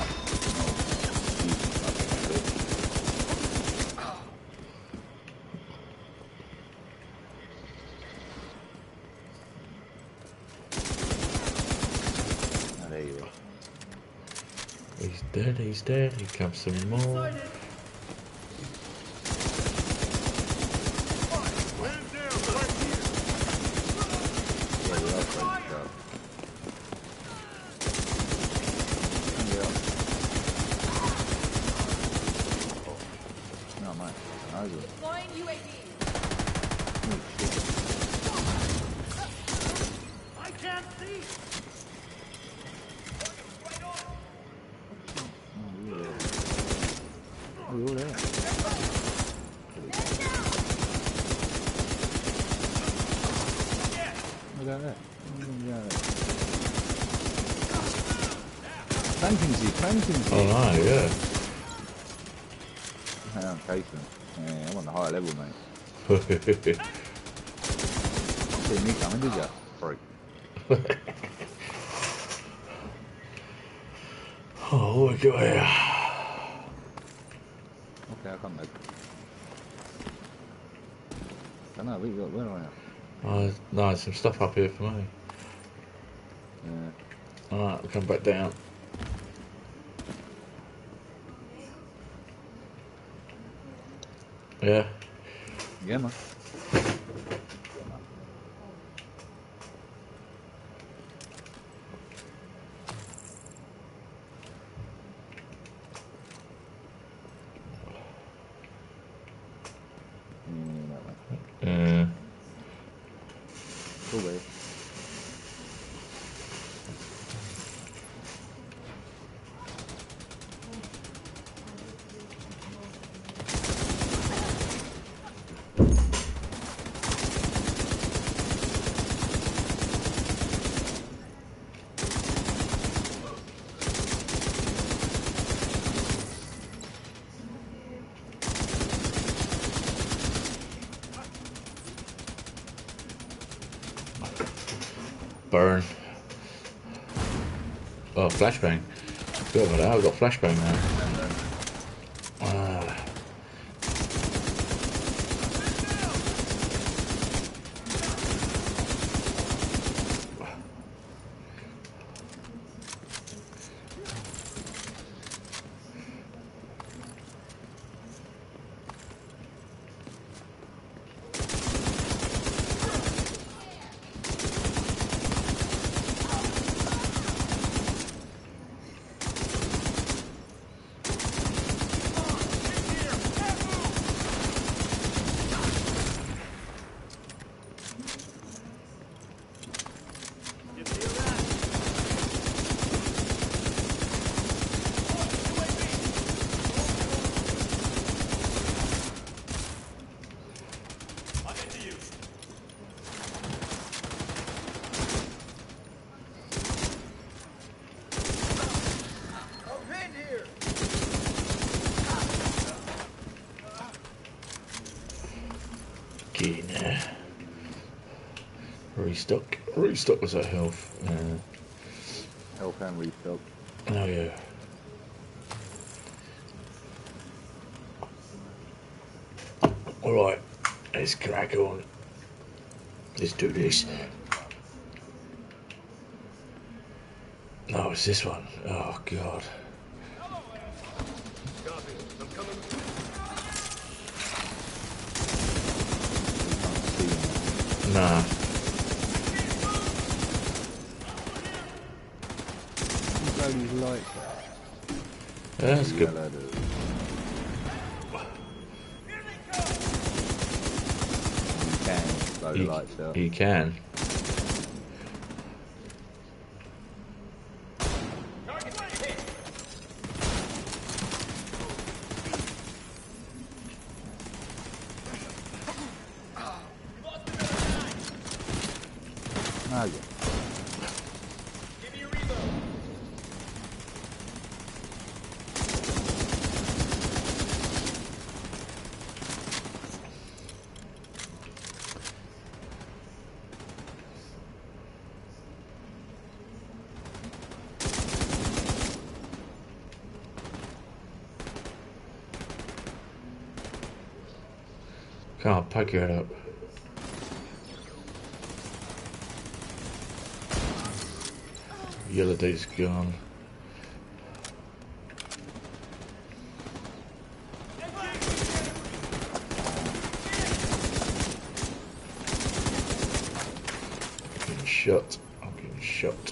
Oh, there you are. He's dead, he's dead. Here comes some more. Oh, no, yeah. I'm chasing. Yeah, I'm on the higher level, mate. See me coming, did ya? Freak. Oh, what we got here? Okay, I'll come back. I don't know, what you got, where are you? Oh, no, there's some stuff up here for me. Yeah. Alright, I'll come back down. Yeah. Yeah, man. Yeah. Cool, babe. Burn. Oh, flashbang. Good about that, I've got flashbang now. Restock. Restock was that health. Health and restock. Oh yeah. Alright, let's crack on. Let's do this. No, it's this one. Oh god. Nah. These lights. Yeah, that's good. You can blow the lights out. You can. No, yeah. Can't poke your head up. Yellow dude's gone. I'm getting shot. I'm getting shot.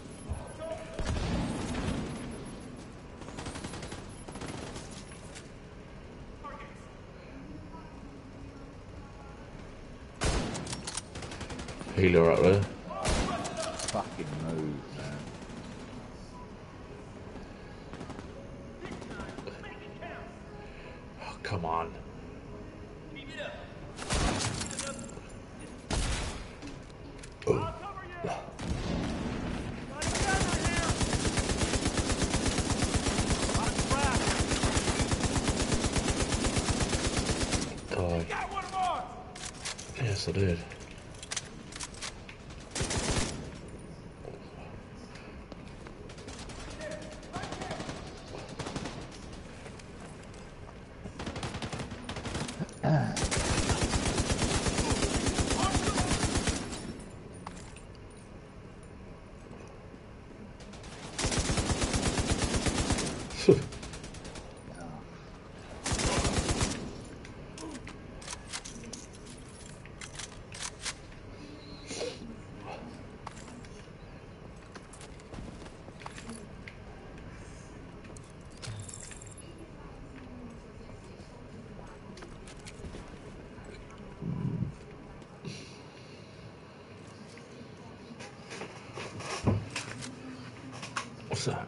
Healer up there. Fucking move, man. Oh, come on. Oh. Die. Yes, I did. What's that?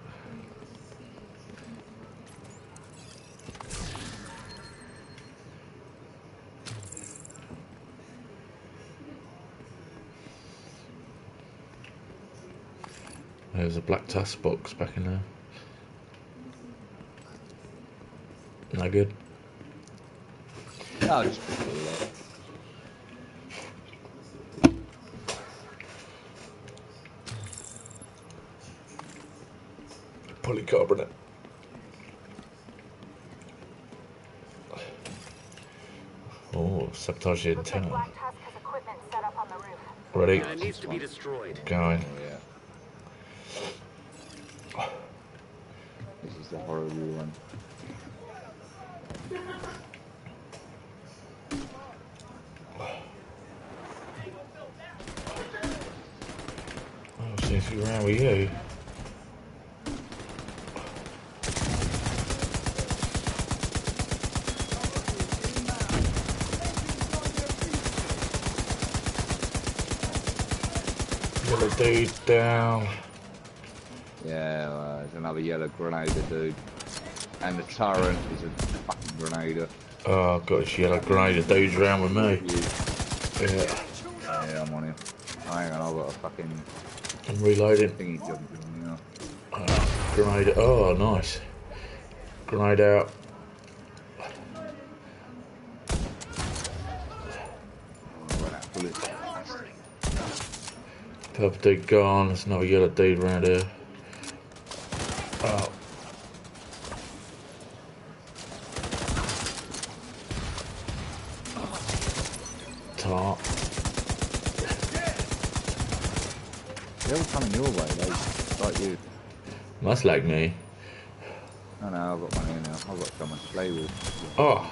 There's a black tusk box back in there. No good. Oh, just put it all up. Polycarbonate. Oh, sabotage the Looks like antenna. Black Tusk has equipment set up on the roof. Ready? And it needs to be destroyed. Going. Oh, yeah. This is the horrible one. Oh, seems to be around with you. Yellow dude down. Yeah, there's another yellow grenader, dude. And the turret is a fucking grenader. Oh, I've got this yellow grenade dude's around with me. Yeah. Yeah, I'm on him. Hang on, I've got a fucking I'm reloading. thingy jumping on now. Grenade. Oh, nice. Grenade out. Run out of bullets. Purple dude gone. There's another yellow dude around here. Oh. Tart. They're all coming your way, like you. Must like me. Oh no, I've got one here now. I've got someone to play with. Oh.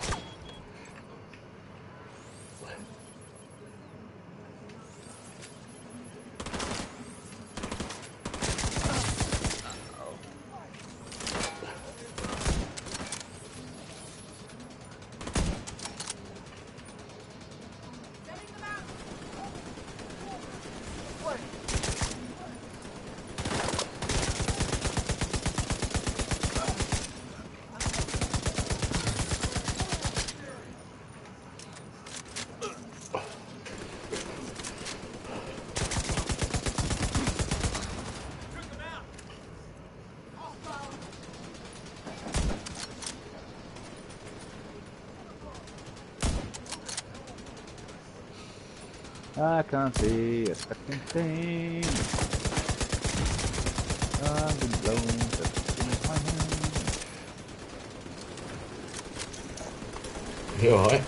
I can't see a fucking thing. I've been blown to my hand. You alright?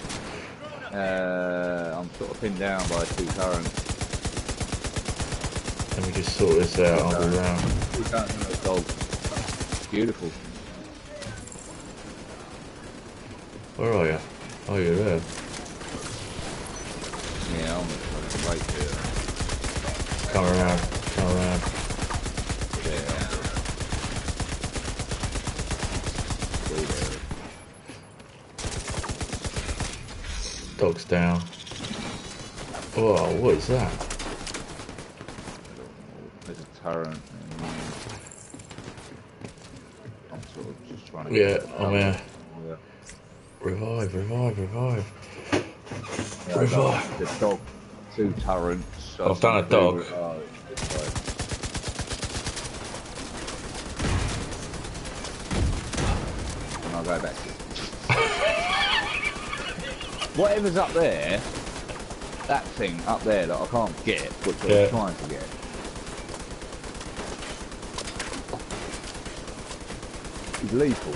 I'm sort of pinned down by 2 currents. Let me just sort this out. I'll be around. 2 currents and a dog. Beautiful. Where are you? Oh, you're there. Yeah, I'm right here. Come around. Come around. Yeah. Stay there. Dog's down. Oh, what is that? There's a turret. I'm sort of just trying to Yeah, I'm here. Yeah. Revive, revive, revive. Yeah, Revive. the dog, 2 turrets. So I've done a dog. And I'll go back. Whatever's up there, that thing up there that I can't get, which I was trying to get. Is lethal.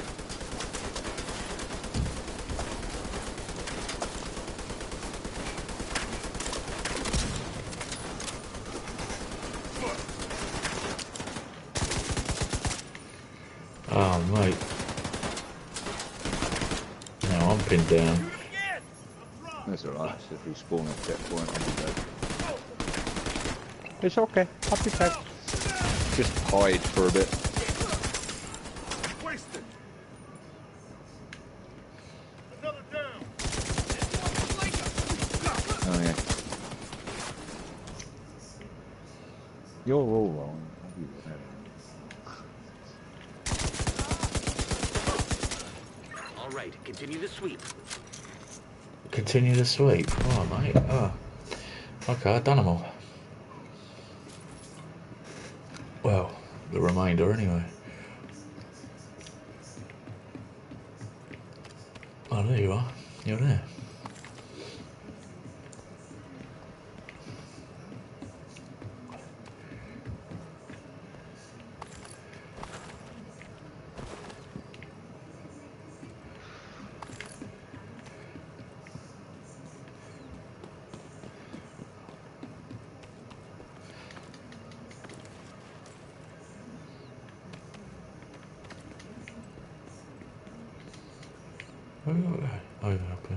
Oh, mate. Now I'm pinned down. That's alright, so if we spawn a checkpoint, I'll be dead. It's okay, I'll be back. Just hide for a bit. Oh yeah. You're all wrong. I'll be there. All right, continue the sweep. Continue the sweep. Oh, mate. Oh. Okay, I've done them all. Well, the remainder anyway. Oh, there you are. You're there. Oh, okay.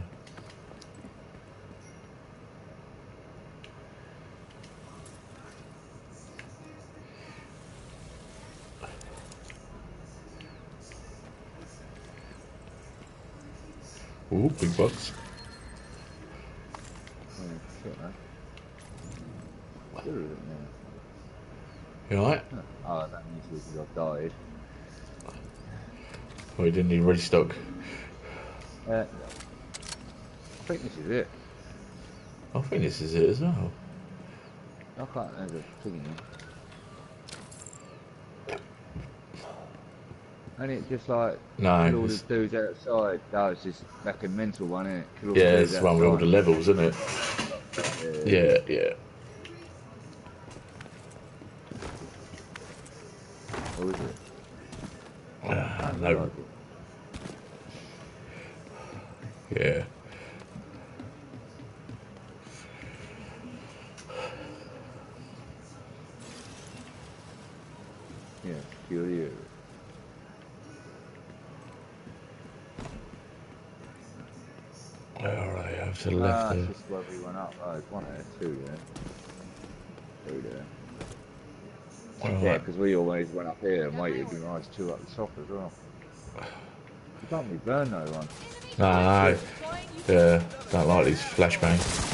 Ooh, big bucks. Oh, shit, man. What is it now? You alright? Oh, that means because I've died. Oh, you didn't need restock. I think this is it. I think this is it as well. I can't, there's a thing in it. And it just like, No, kill all the it's- dudes outside. No, it's this fucking mental one, isn't it? Kill all the Yeah, dudes it's one with all the outside. levels, isn't it? Yeah, yeah. Or is it? No. Yeah. Yeah, secure the area. Alright, over to the left That's there. just where we went up. Oh, there's one there, two there. Two there. Yeah, Alright. because we always went up here and waited, and I was two up the top as well. You can't really burn no one. No. Yeah, don't like these flashbangs.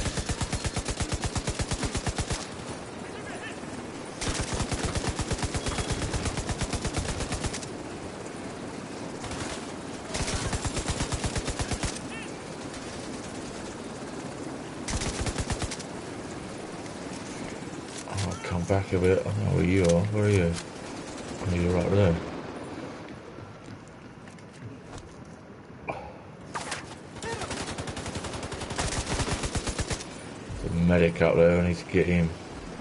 I'll come back a bit. I don't know where you are. Where are you? Oh, you're right there. There's a medic up there. I need to get him.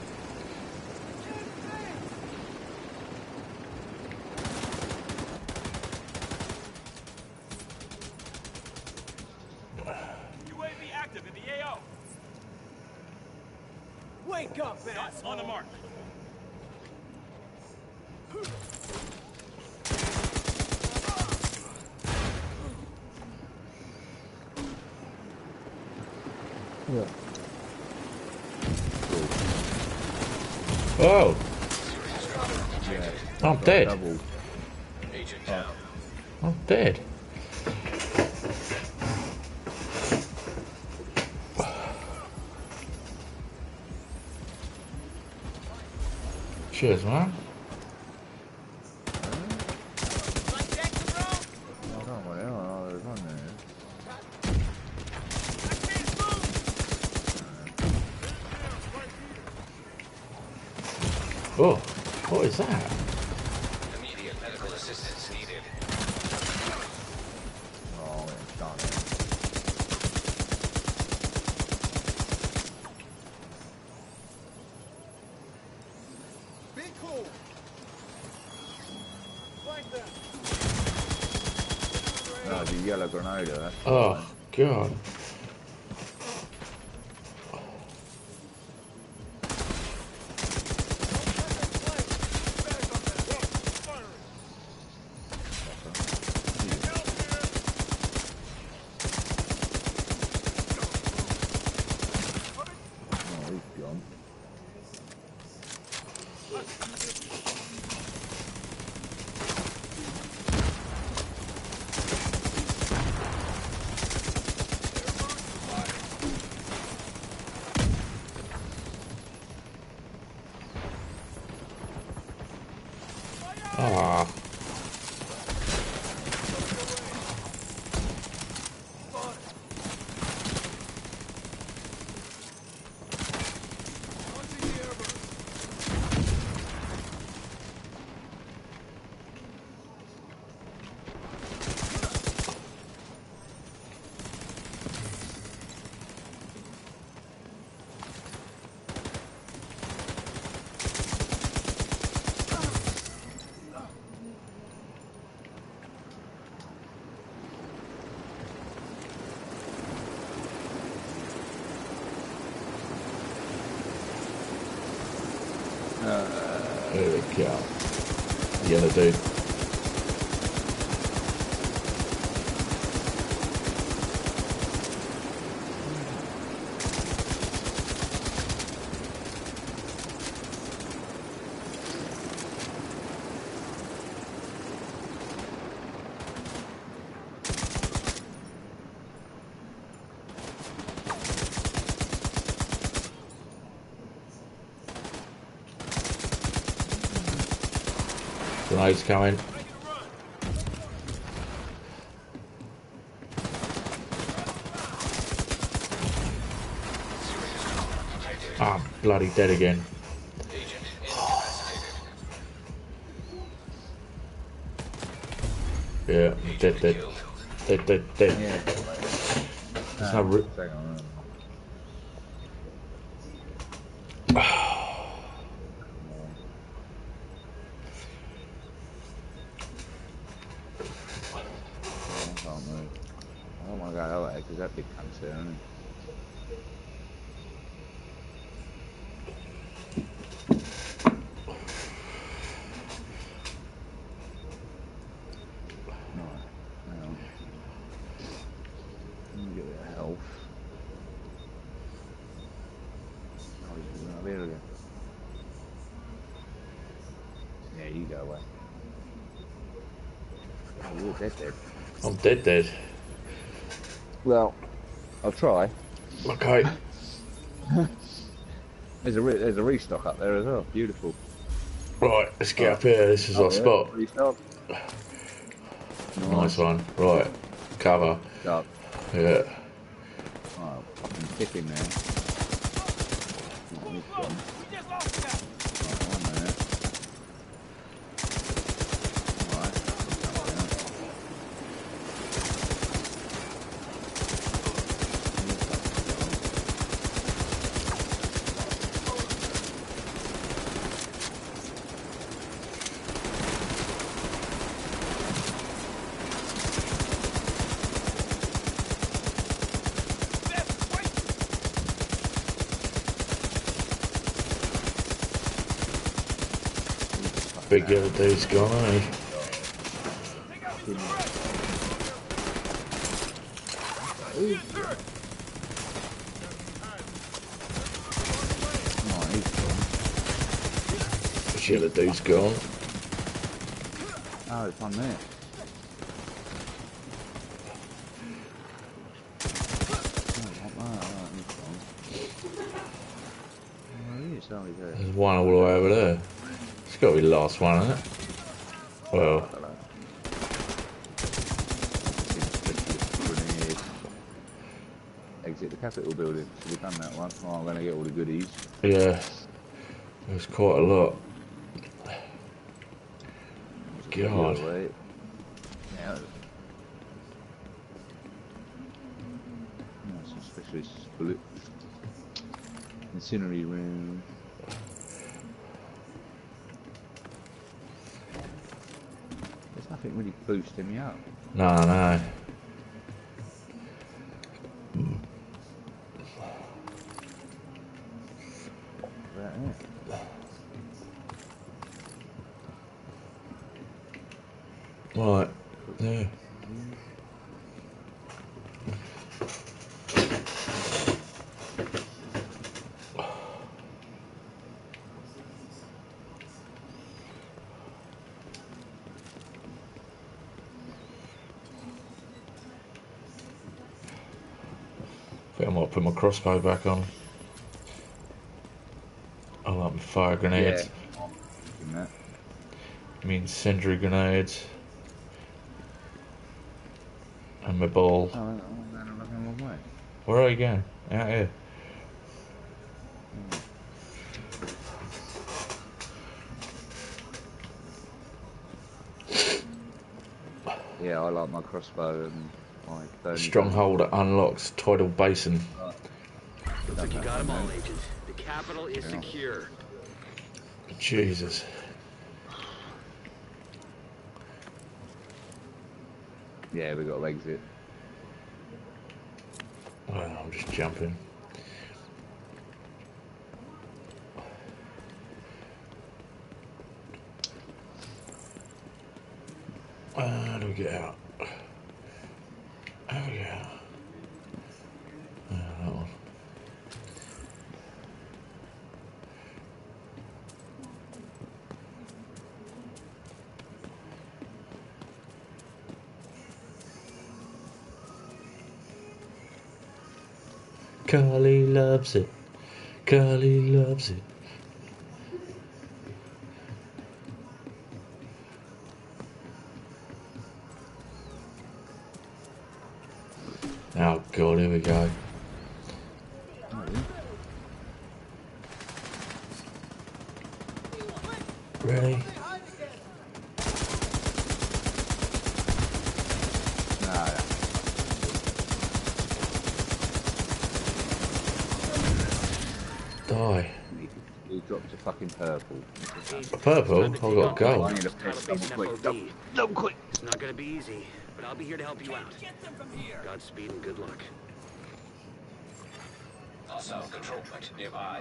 UAV active in the AO. Wake up, man. On the mark. Yeah. Oh! Yeah. I'm dead. Double. Agent down. I'm dead. Cheers, man. I don't know what else there's one there. Oh, what is that? Immediate medical assistance needed. Oh, it's done it. Be cool. Flank them. Oh, the yellow grenade, that's Oh, God. Oh, he's gone. Ah. There we go. Yellow dude. Grenades coming. Ah, bloody dead again. Agent incapacitated. Yeah, dead, dead. Killed. Dead, dead, dead. Yeah. There's no re- Second one. There's that big cunt there, isn't it? Right, hang on. Let me get a bit of health. Oh, he's going up here again. Yeah, you go away. Oh, you're dead. I'm dead. Well, I'll try. Okay. There's a restock up there as well. Beautiful. Right, let's get up here. This is our spot. Restock. Nice one. Right, cover. Up. Yeah. Oh, fucking kick him there. Oh, he's gone. We just lost that. Right, 1 minute. Big yellow dude's gone, eh? Big yellow dude's gone. Oh, it's one there. There's one all the way over there. It's got to be the last one, isn't it? Well, Exit the Capitol building. Should have done that one. Oh, I'm going to get all the goodies. yeah. There's quite a lot. God. Yeah. Some specialist bullet. Incendiary room. There's nothing really boosting me up. No. Right here. Right. Yeah. I think I might put my crossbow back on. I like my fire grenades. Yeah. I mean incendiary grenades. And my ball. Oh, I'm looking the wrong way. Where are you going? Out here. Yeah, I like my crossbow and my burning Stronghold that unlocks Tidal Basin. Looks like you got them all, Agent. The capital is secure. Jesus. Yeah, we got to exit. Well, I'm just jumping. How do we get out? How do we get out? That one. Carly loves it. Carly loves it. Oh God, here we go. Really? Nah. Die. He dropped a fucking purple. A purple? I've got gold. I need a purple. Double quick. It's not gonna be easy. but I'll be here to help you out. Get them from here. Godspeed and good luck. Hostile control point nearby.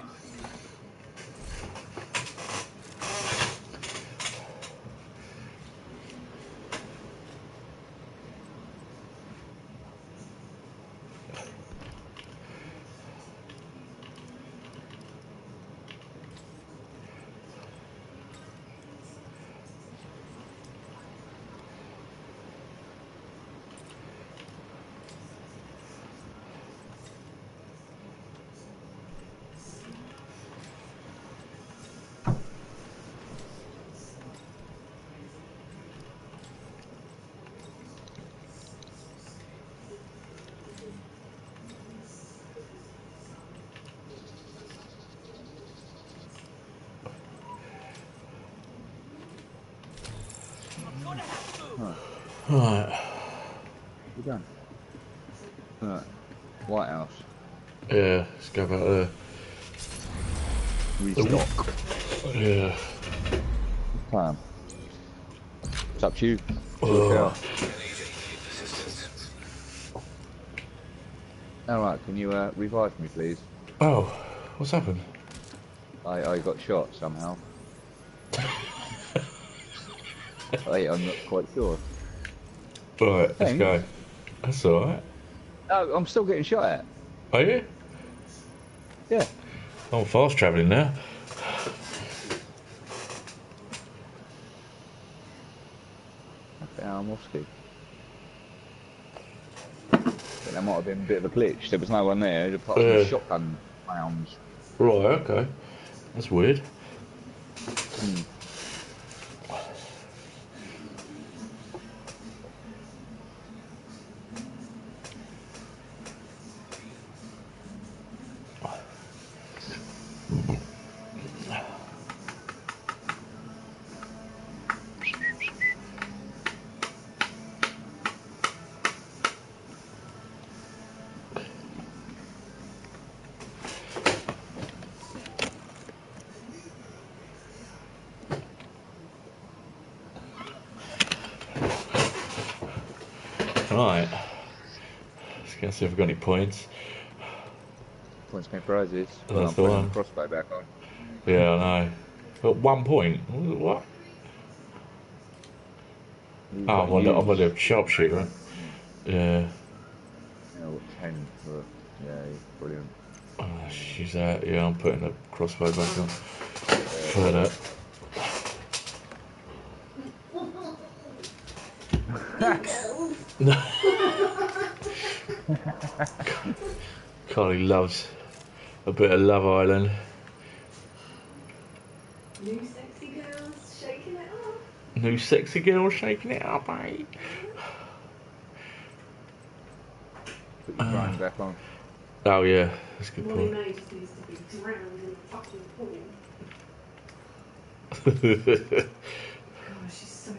Right. You done? Right. White House. Yeah, let's go back there. Restock. Yeah. Time. It's up to you. Oh. Alright, can you revive me, please? Oh, what's happened? I got shot somehow. I'm not quite sure. Right, let's Thanks. go. That's alright. Oh, I'm still getting shot at. Are you? Yeah. I'm fast travelling now. Okay, I'm off ski. But that might have been a bit of a glitch. There was no one there apart from the shotgun rounds. Right, okay. That's weird. Right. Let's go see if we've got any points. Points, no prizes. That's I'm the putting one. the crossbow back on. Yeah, I know. Got 1 point. What? You've Oh, got I'm on use. the sharpshooter. Yeah. Yeah, what, 10 for... Yeah, brilliant. Oh, she's that. Yeah, I'm putting the crossbow back on. For that. Carly loves a bit of Love Island. New sexy girls shaking it up. New sexy girl shaking it up, eh? Put your drone back on. Oh yeah, that's a good Molly point. May just needs to be drowned in a fucking pool. God, she's so...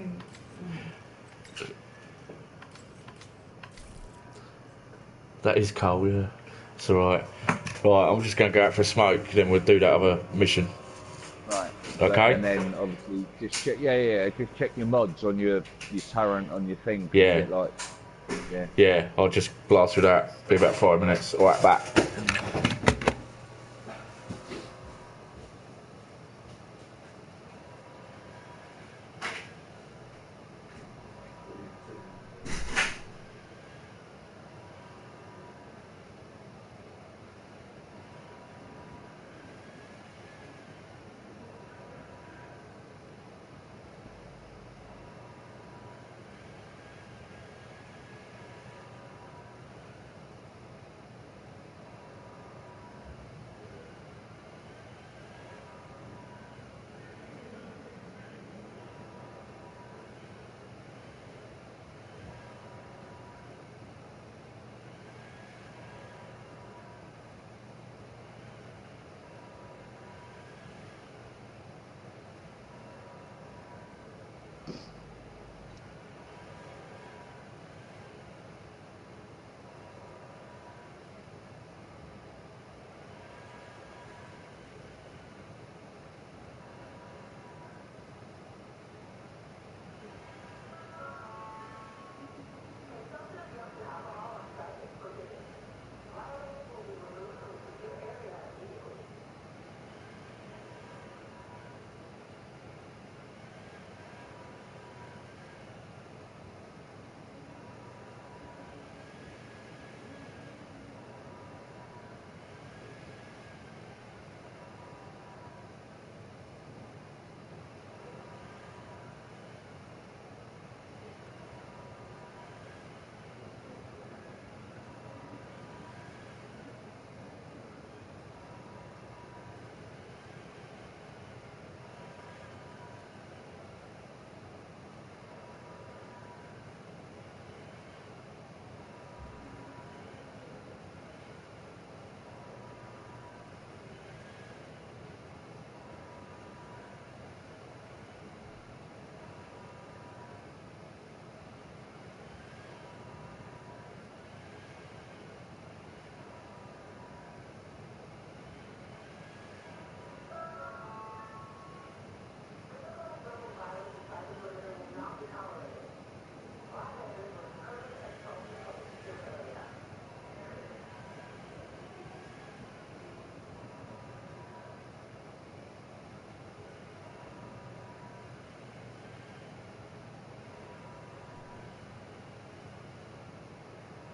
That is cold, yeah. It's alright. Right, I'm just going to go out for a smoke, then we'll do that other mission. Right. Okay? And then obviously just check, just check your mods on your turret on your thing. Yeah. You get, like, Yeah, I'll just blast through that. Be about 5 minutes. Alright, back.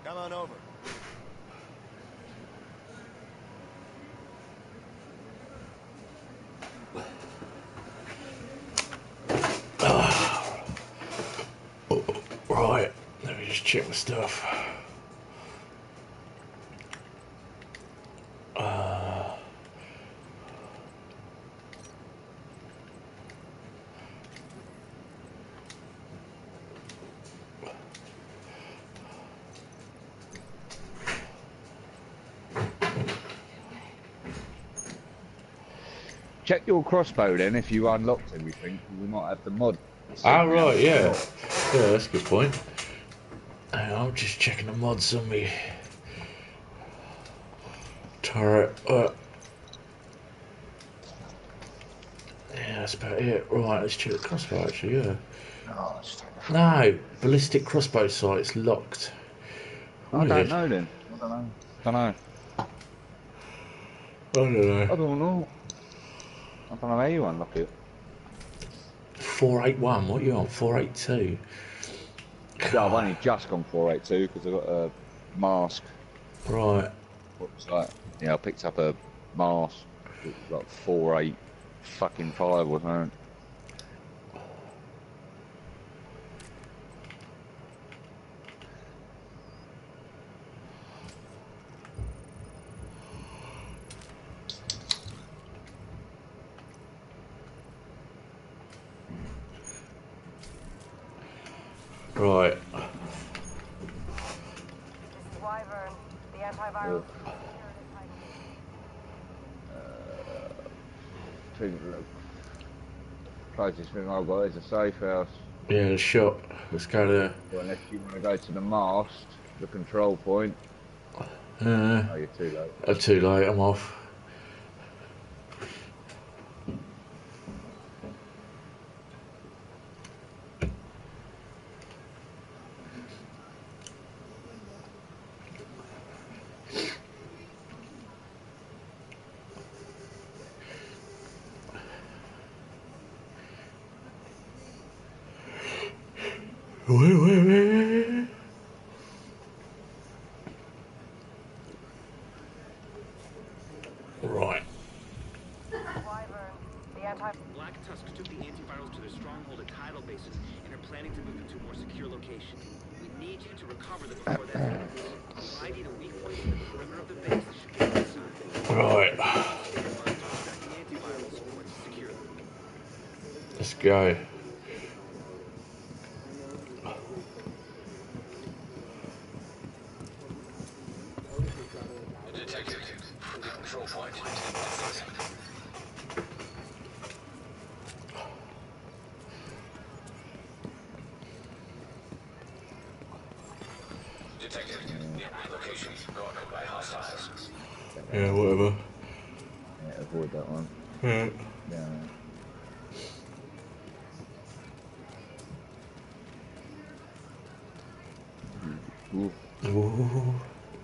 Come on over. Right, let me just check my stuff. Check your crossbow then if you unlocked everything. We might have the mod. Ah, right, yeah. Yeah, that's a good point. Hang on, I'm just checking the mods on me. Turret. Yeah, that's about it. Right, let's check the crossbow actually, yeah. Oh, let's take the No, ballistic crossbow sight's locked. I Weird. don't know then. I don't know. I don't know. I don't know how you unlock it. 481, what are you on? 482? Yeah, I've only just gone 482 because I've got a mask. Right. What's that? Yeah, I picked up a mask. It was like 485 or something. Right. This is Wyvern, the antiviral. Closest thing I've got is a safe house. Yeah, the shop. Let's go there. Well, unless you want to go to the mast, the control point. Oh, you're too late. I'm too late, I'm off. Right. Wyvern, the anti. Black Tusk took the antivirals to their stronghold at Tidal Basin and are planning to move them to a more secure location. We need you to recover them before that happens. Providing a weak point in the perimeter of the base that should get inside. Right. Stand by to extract the antivirals once secure them. Let's go. Detected. Control point. Detected. Location brought by hostiles. Yeah, whatever. Yeah, avoid that one. Yeah. Yeah. Ooh. Ooh.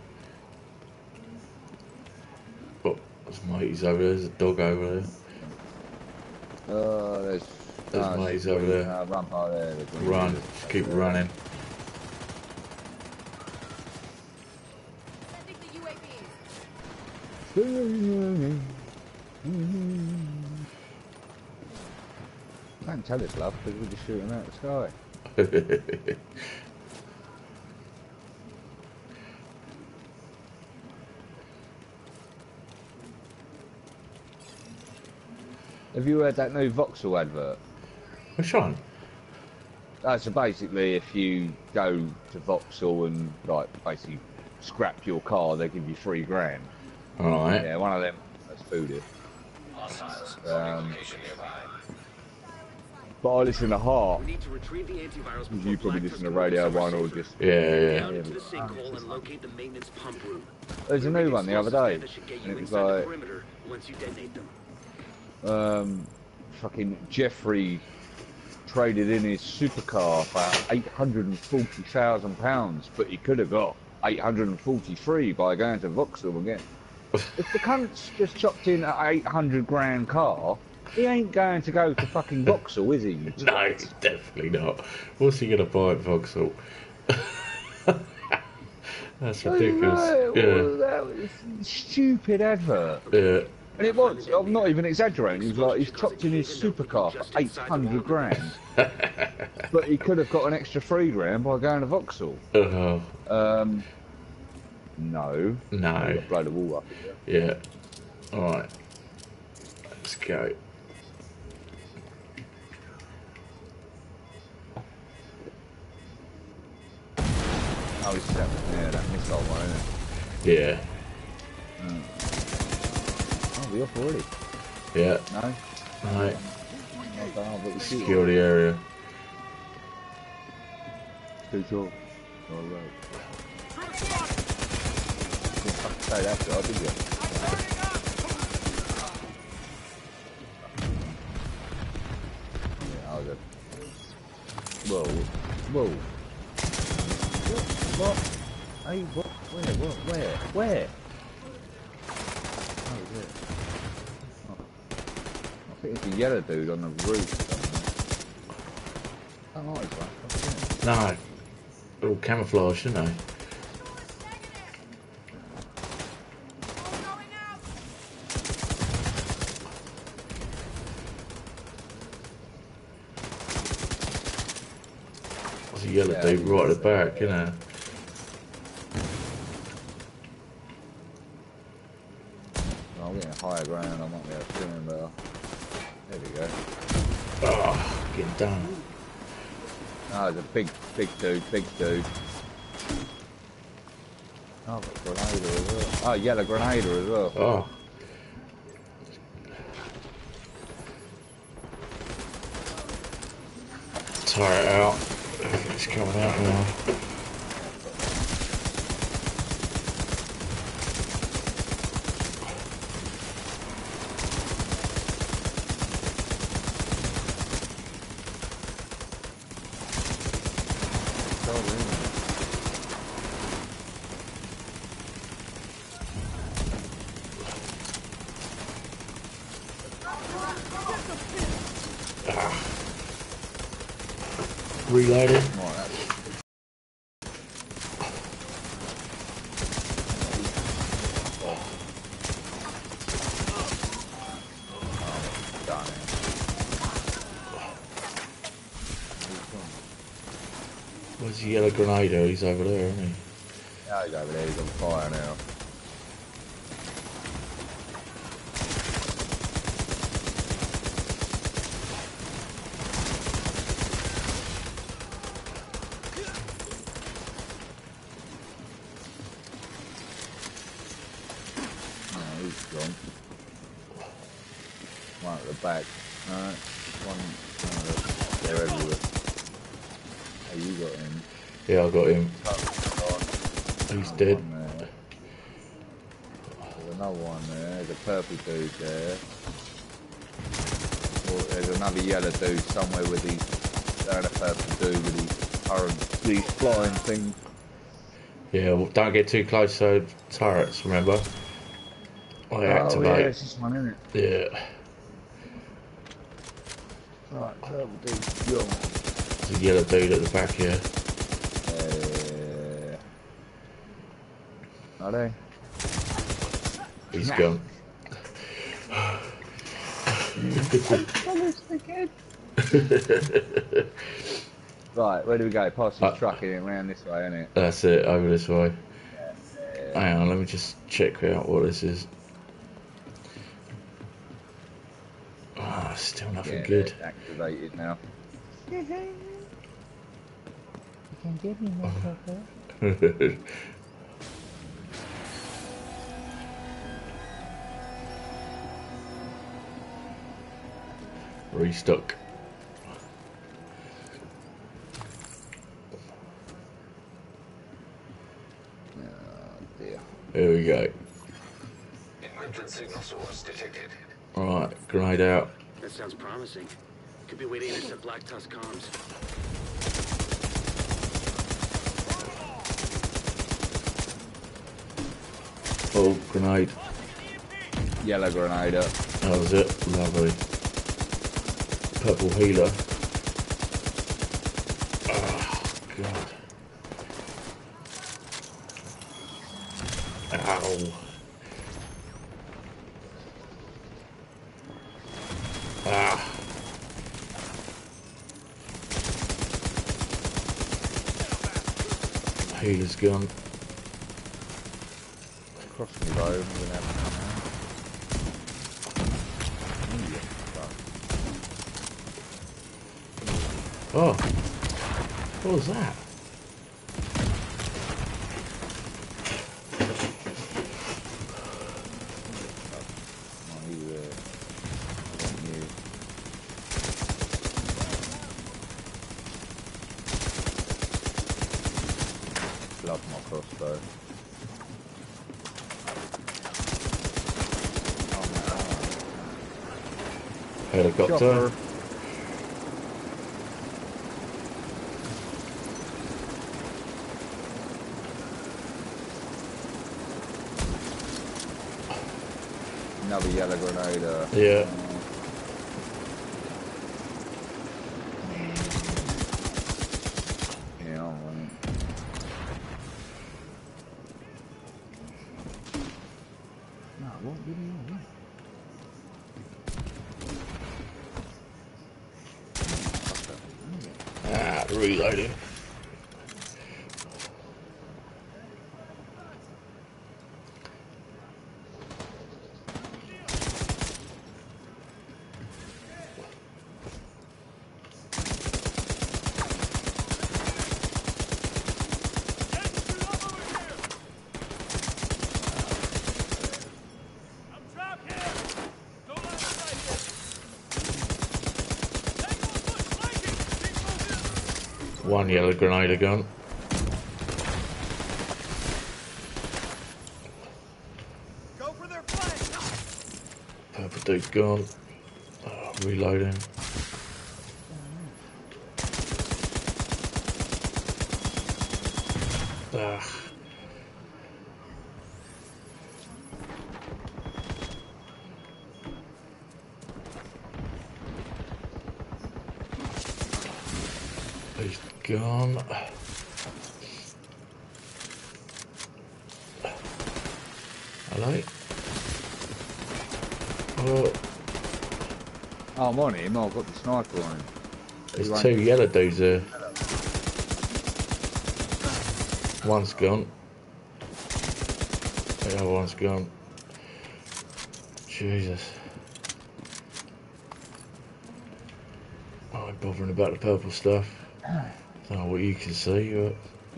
Oh, there's mateys over there. There's a dog over there. There's mateys over there. Run by there. Run. Just keep running. Don't tell us, love, because we're just shooting out the sky. Have you heard that new Vauxhall advert? Which one? So basically, if you go to Vauxhall and like basically scrap your car, they give you $3,000. Alright. Yeah, one of them. That's fooded. Hostiles. Location nearby. But I listen to Heart. We need to retrieve the antivirals before You probably Black listen Tusk to Radio moves 1 or safer. just... Yeah. Down into the sinkhole and locate the maintenance pump room. There's a new one the other day. That should get And you it was inside the like... perimeter once you detonate them. Fucking Jeffrey traded in his supercar for £840,000, but he could have got 843 by going to Vauxhall again. If the cunt's just chopped in an 800 grand car, he ain't going to go to fucking Vauxhall, is he? No, definitely not. What's he going to buy at Vauxhall? That's ridiculous. That was a stupid advert. Yeah. And it was, I'm not even exaggerating, he was like, he's chopped in his supercar for 800 grand. But he could have got an extra 3 grand by going to Vauxhall. Oh. No. No. I've got to blow the wall up here. Yeah. Alright. Let's go. Oh, it's that missile one, isn't it? Yeah. Oh, we off already? Yeah. No? Right. Oh, Security area. Too short. Oh, right. Didn't fucking say that, guy, did you? Yeah, I was a... Whoa. Whoa. What? Hey, what? Where? Oh, is it? Oh. I think it's a yellow dude on the roof. I don't like his No. All camouflage, didn't they? There's a yellow dude right at the back, you know. I'm getting higher ground, I might be able to see him better. There we go. Oh, getting done. Oh, there's a big dude. Oh, I've got a grenader as well. Oh, yellow grenader as well. Oh. Tire it out. It's coming out now. Reloaded. Where's the yellow grenader? He's over there, isn't he? Yeah, he's over there, he's on fire now. Oh, he's gone. One at the back. Alright, they're everywhere. Oh, you got him. Yeah, I got him. He's dead. There's another one there. There's a purple dude there. Or there's another yellow dude somewhere with these. There's a purple dude with these flying things. Yeah, well, don't get too close to turrets, remember? I activate. Yeah, it's this one, isn't it? Yeah. Right, purple dude, go. There's a yellow dude at the back here. Are they? He's gone. Right, where do we go? Past this truck and around this way, isn't it? That's it, over this way. Hang on, let me just check out what this is. Ah, still nothing good. Activated now. You can get me, motherfucker. Restock. Oh dear. There we go. Encrypted signal source detected. Alright, grenade out. That sounds promising. Could be a way to intercept Black Tusk comms. Oh, grenade. Yellow grenade up. That was it. Lovely. Purple healer. Oh, God. Oh. Ah. Healer's gone. Crossing the road, I'm gonna have to come out. Oh. What was that? Love my crossbow. Helicopter. Chopper. Another yellow grenade. Yeah. Yeah, I'm running. No, what did he do? Ah, reloading. One yellow grenade gone. Go for their flank. Purple dude gone. Oh, reloading. Ah. He's gone. Hello? Oh, Oh, I'm on him. I've got the sniper on him. there's two yellow dudes there. One's gone. The other one's gone. Jesus. I ain't bothering about the purple stuff. Don't know what you can see, but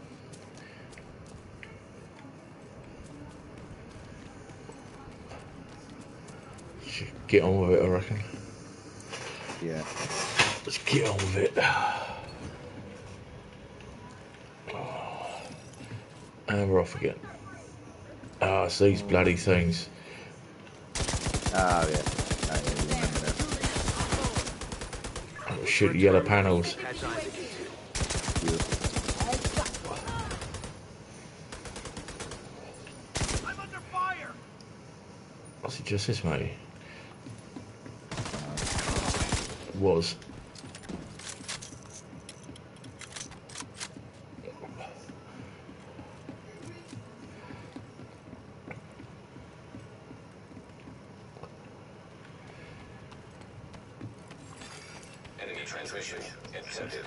should get on with it, I reckon. Yeah. Let's get on with it. And we're off again. Ah, it's these bloody things. Ah, yeah. Ah, yeah, you remember that. Oh, shoot, yellow panels. Catch eyes again. I'm under fire. Was it just this, mate? Was. Enemy transmission intercepted.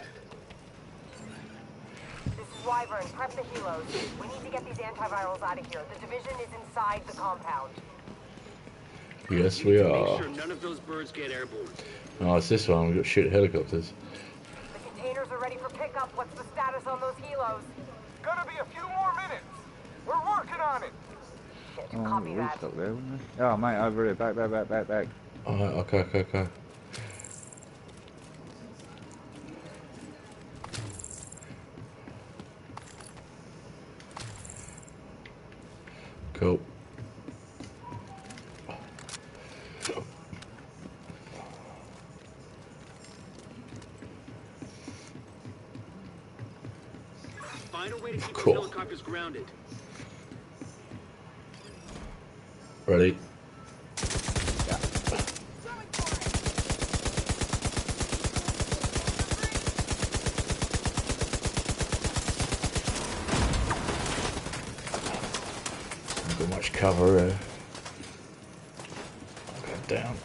This is Wyvern. Prep the helos. We need to get these antivirals out of here. The division is inside the compound. Yes, we Make are. sure none of those birds get airborne. Oh, it's this one. We've got shit helicopters. The containers are ready for pickup. What's the status on those helos? Gonna be a few more minutes. We're working on it. Shit, Oh, copy we that. stuck there, wouldn't they? Oh, mate, over here. Back. Alright, okay. Cool. Find a way to keep Cool. those helicopters grounded. Ready? Got much cover here. Go down.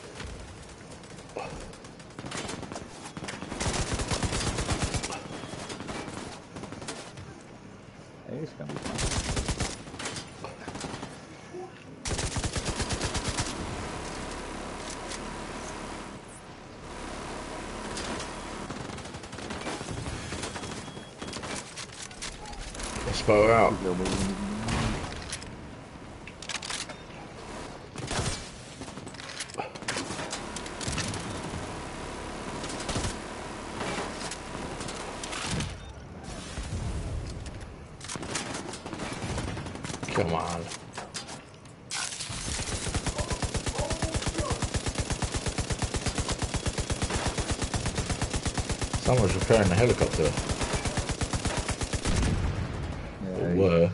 Hey, it's gonna be fun. Let's bow out. Come on. Someone's repairing the helicopter. Or were.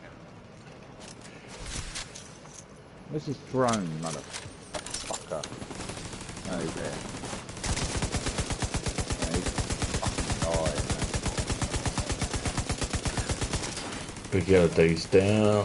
Where's this drone, motherfucker? Oh, he's there. Yeah, he's fucking Big yellow D's down.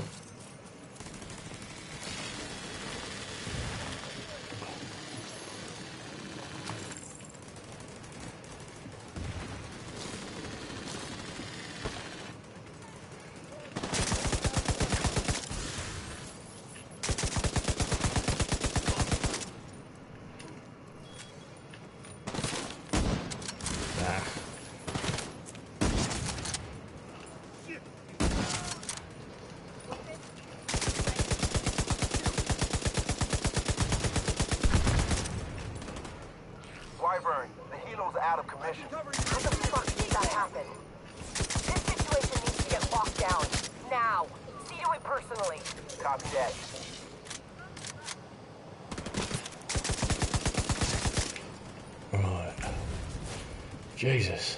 Wyvern, the helo's out of commission. How the fuck did that happen? This situation needs to get locked down. Now. See to it personally. Copy that. Right. Jesus.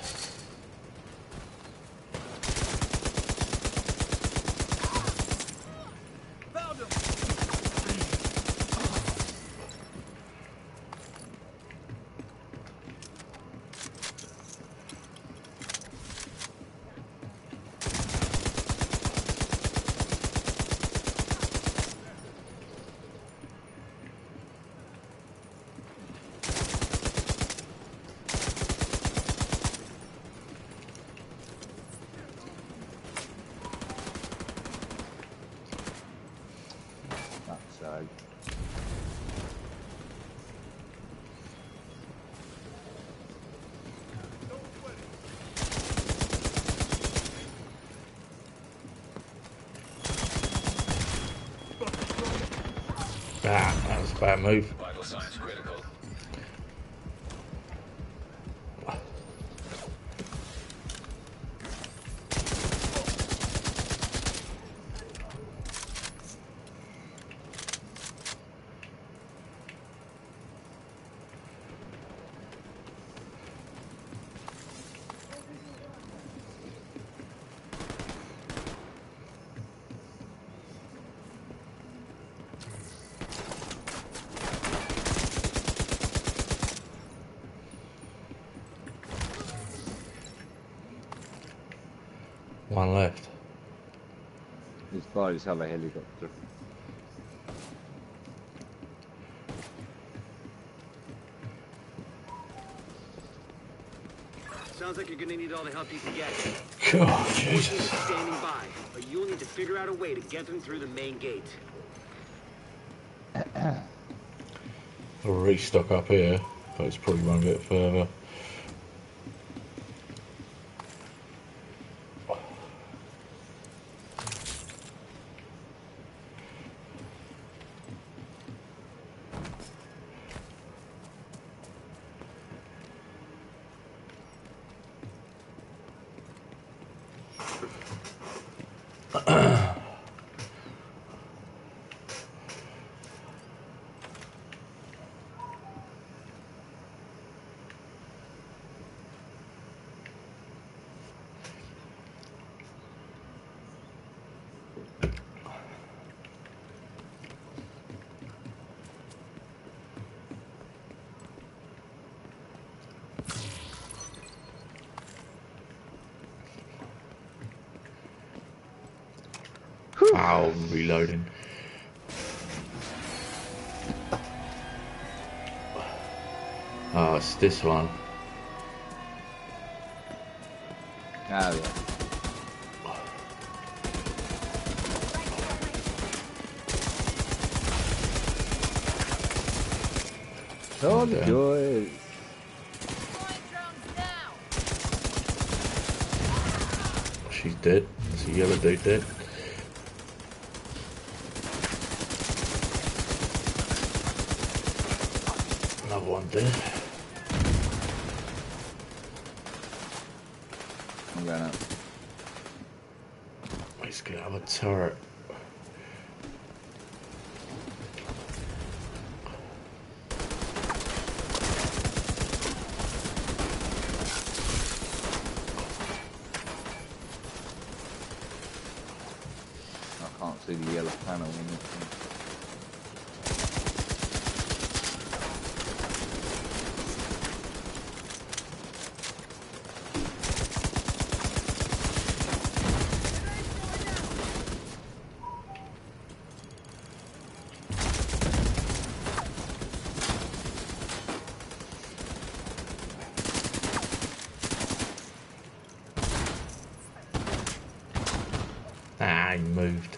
Ah, that was a bad move. Vital signs critical. One left. This guy's have a helicopter. Sounds like you're gonna need all the help you can get. God, Forces Jesus. are standing by, but you'll need to figure out a way to get them through the main gate. I'll restock up here, but it's probably one bit further. Oh, reloading. Oh, it's this one. Oh, yeah. Oh, the damn. joy. She's dead. There's a yellow dude dead. Another one dead. I'm going up. He's gonna have a turret. I can't see the yellow panel in this thing. Ah, he moved.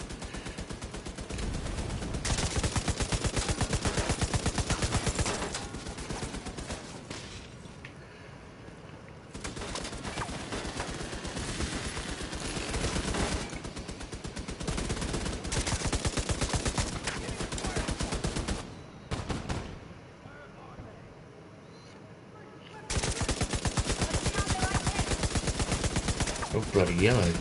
Oh, bloody yellow.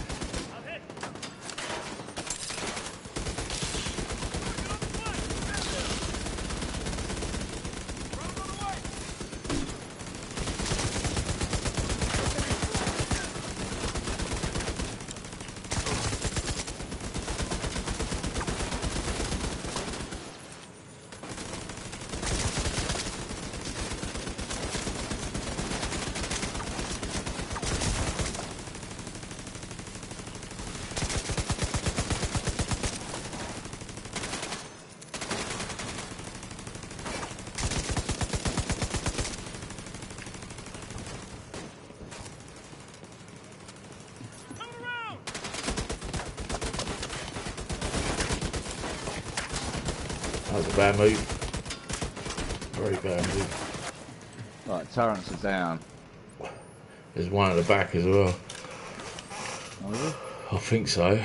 That was a bad move. Very bad move. Right, turrets are down. There's one at the back as well. Oh, is it? I think so.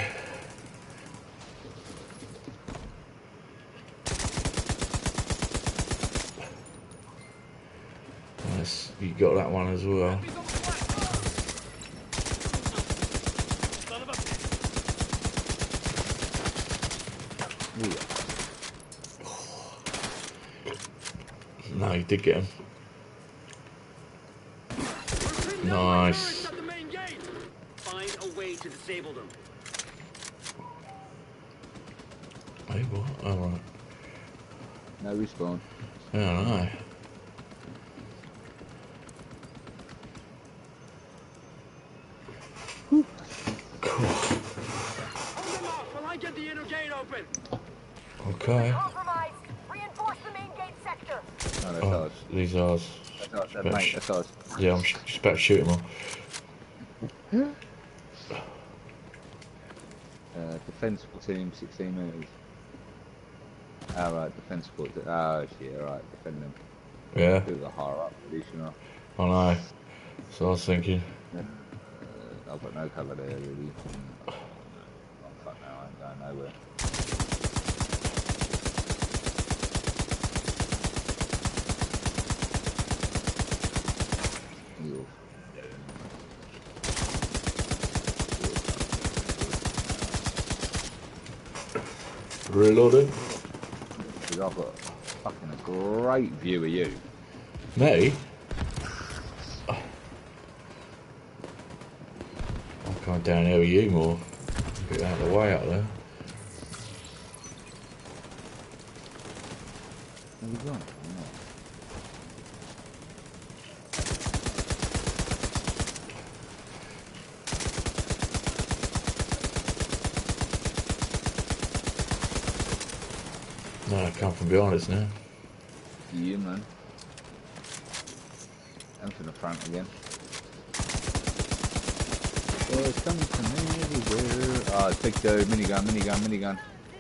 Yes, you got that one as well. No, you did get him. Nice. At the main gate. Find a way to disable them. Hey, what? Oh, right. No respawn. I don't know. Cool. Hold them off while I get the inner gate open. Okay. Compromised. Reinforce the main gate sector. No, that's Oh, ours. these are ours. That's ours, mate, that's ours. Yeah, I'm just about to shoot him all. Defensible team, 16 minutes. Oh, right, defense support. Oh, shit, alright, defend them. Yeah, Do the higher up, at least, you know. I know. So I was thinking. I've got no cover there, really. Oh, fuck no, I ain't going nowhere. Eagles. Reloading. Because I've got fucking a great view of you. Me? I'm coming down here with you more. Get out of the way up there. Where you going? No, come from behind us now. Yeah, man. And from the front again. Oh, it's coming from everywhere. Oh, it's big dude. Minigun.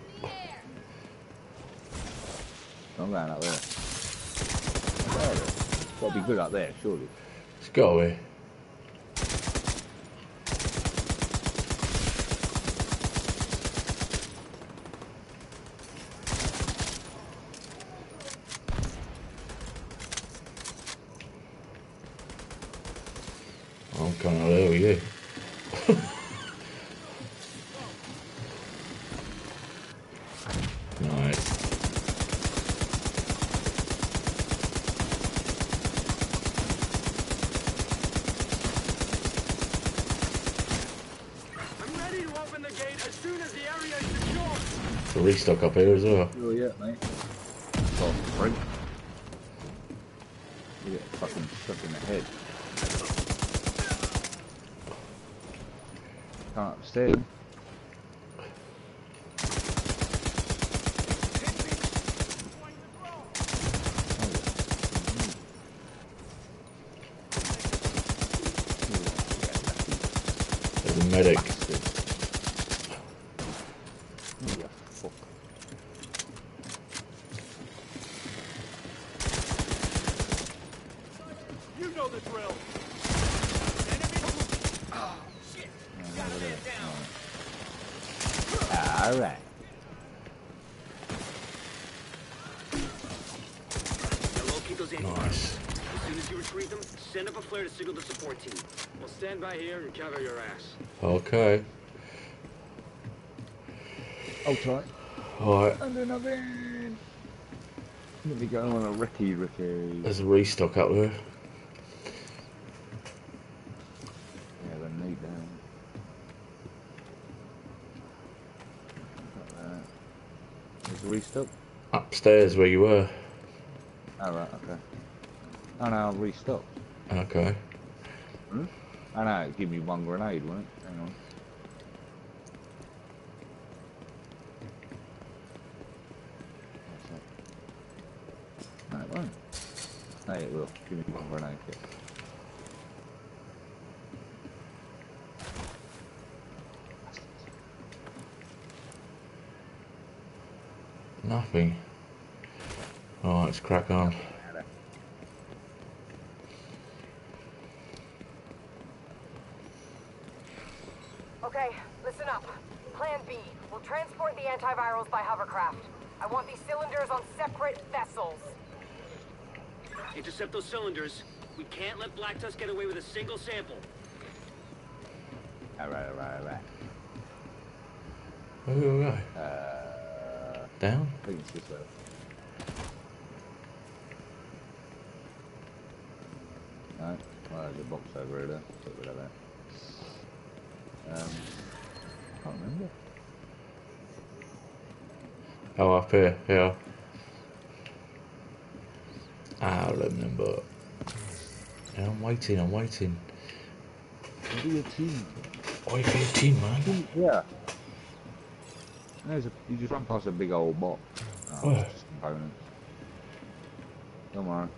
I'm going up there. It's got to be good up there, surely. It's got to be. I'm coming over there with you. Nice. I'm ready to open the gate as soon as the area is secure. It's a restock up here as well. Oh, yeah, mate. Oh, freak. You get fucking shot in the head. Come upstairs. There's a medic. Yeah, fuck. You know the drill. Alright. Now locate those anti-virals. Nice. As soon as you retrieve them, send up a flare to signal the support team. We'll stand by here and cover your ass. Okay. Hold tight. Alright. Under another. Let me go on a Ricky. There's a restock up there. Yeah, the neat down. Got that. There's a restock. Upstairs where you were. Oh, right, okay. Oh, no, I'll restock. Okay. Hmm? Oh, no, it'd give me one grenade, wouldn't it? Hang on. No, it won't. No, it will. Give me one grenade kit. Nothing. Alright, let's crack on. Okay, listen up. Plan B. We'll transport the antivirals by hovercraft. I want these cylinders on separate vessels. Intercept those cylinders. We can't let Black Tusk get away with a single sample. Alright. Where do we go? Down? I think it's this way. No, well, there's a box over there. Get rid of that. Can't remember. Oh, up here. Yeah. I remember. Yeah, I'm waiting. Do your team. Wait for your team, man. Yeah. You just run past a big old box. Oh, Where? it's just components. Don't worry.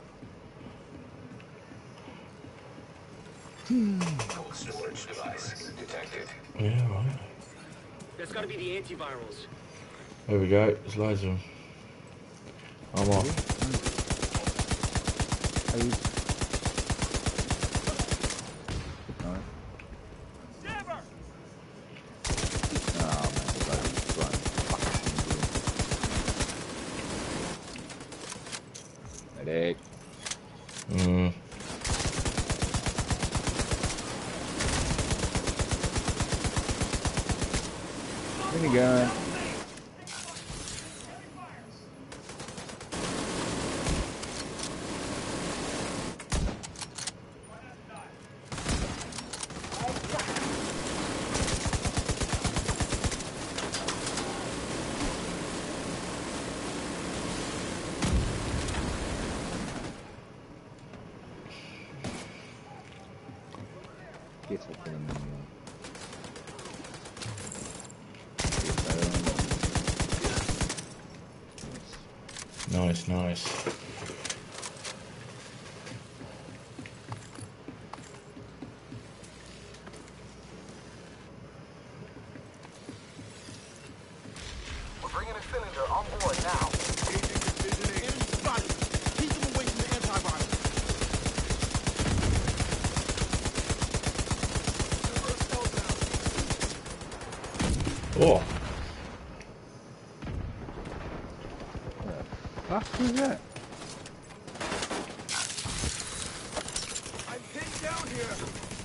Cold storage device detected. Yeah, right. That's gotta be the antivirals. There we go. There's loads of them. I'm off. Hey. Medic. Minigun. Get up in the minigun. Nice, nice. We're bringing a cylinder on board now. Engaging precision aid. Enemy spotted. Keep them away from the antivirus. Oh, Fuck was that? I'm pinned down here.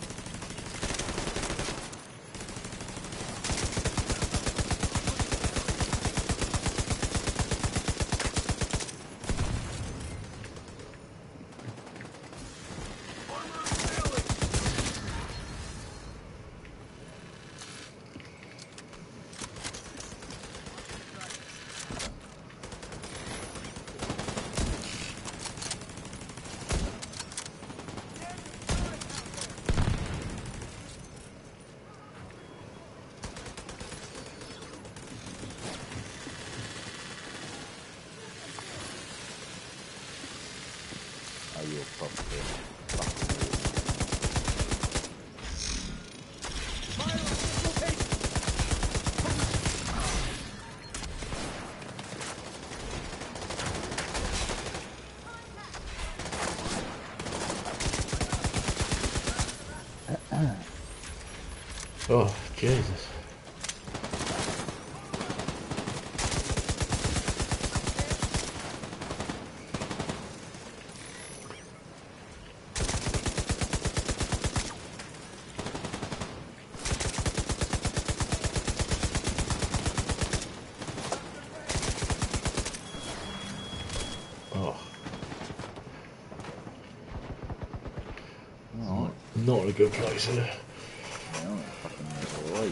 Oh, you're probably oh, Jesus. Oh, not in a good place here. fucking right.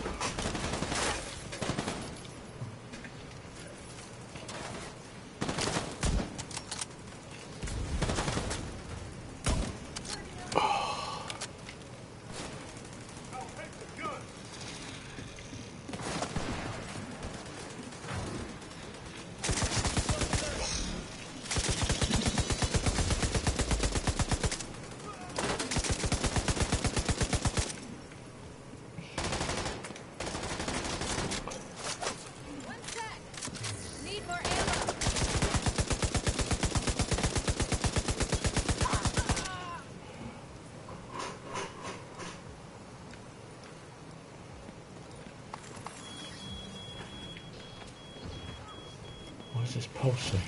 Why is this pulsing?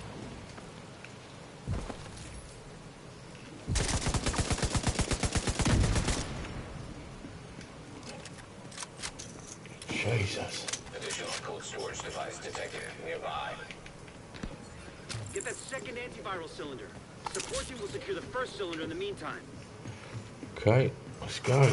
Jesus. Additional cold storage device detected nearby. Get that second antiviral cylinder. Support team will secure the first cylinder in the meantime. Okay, let's go.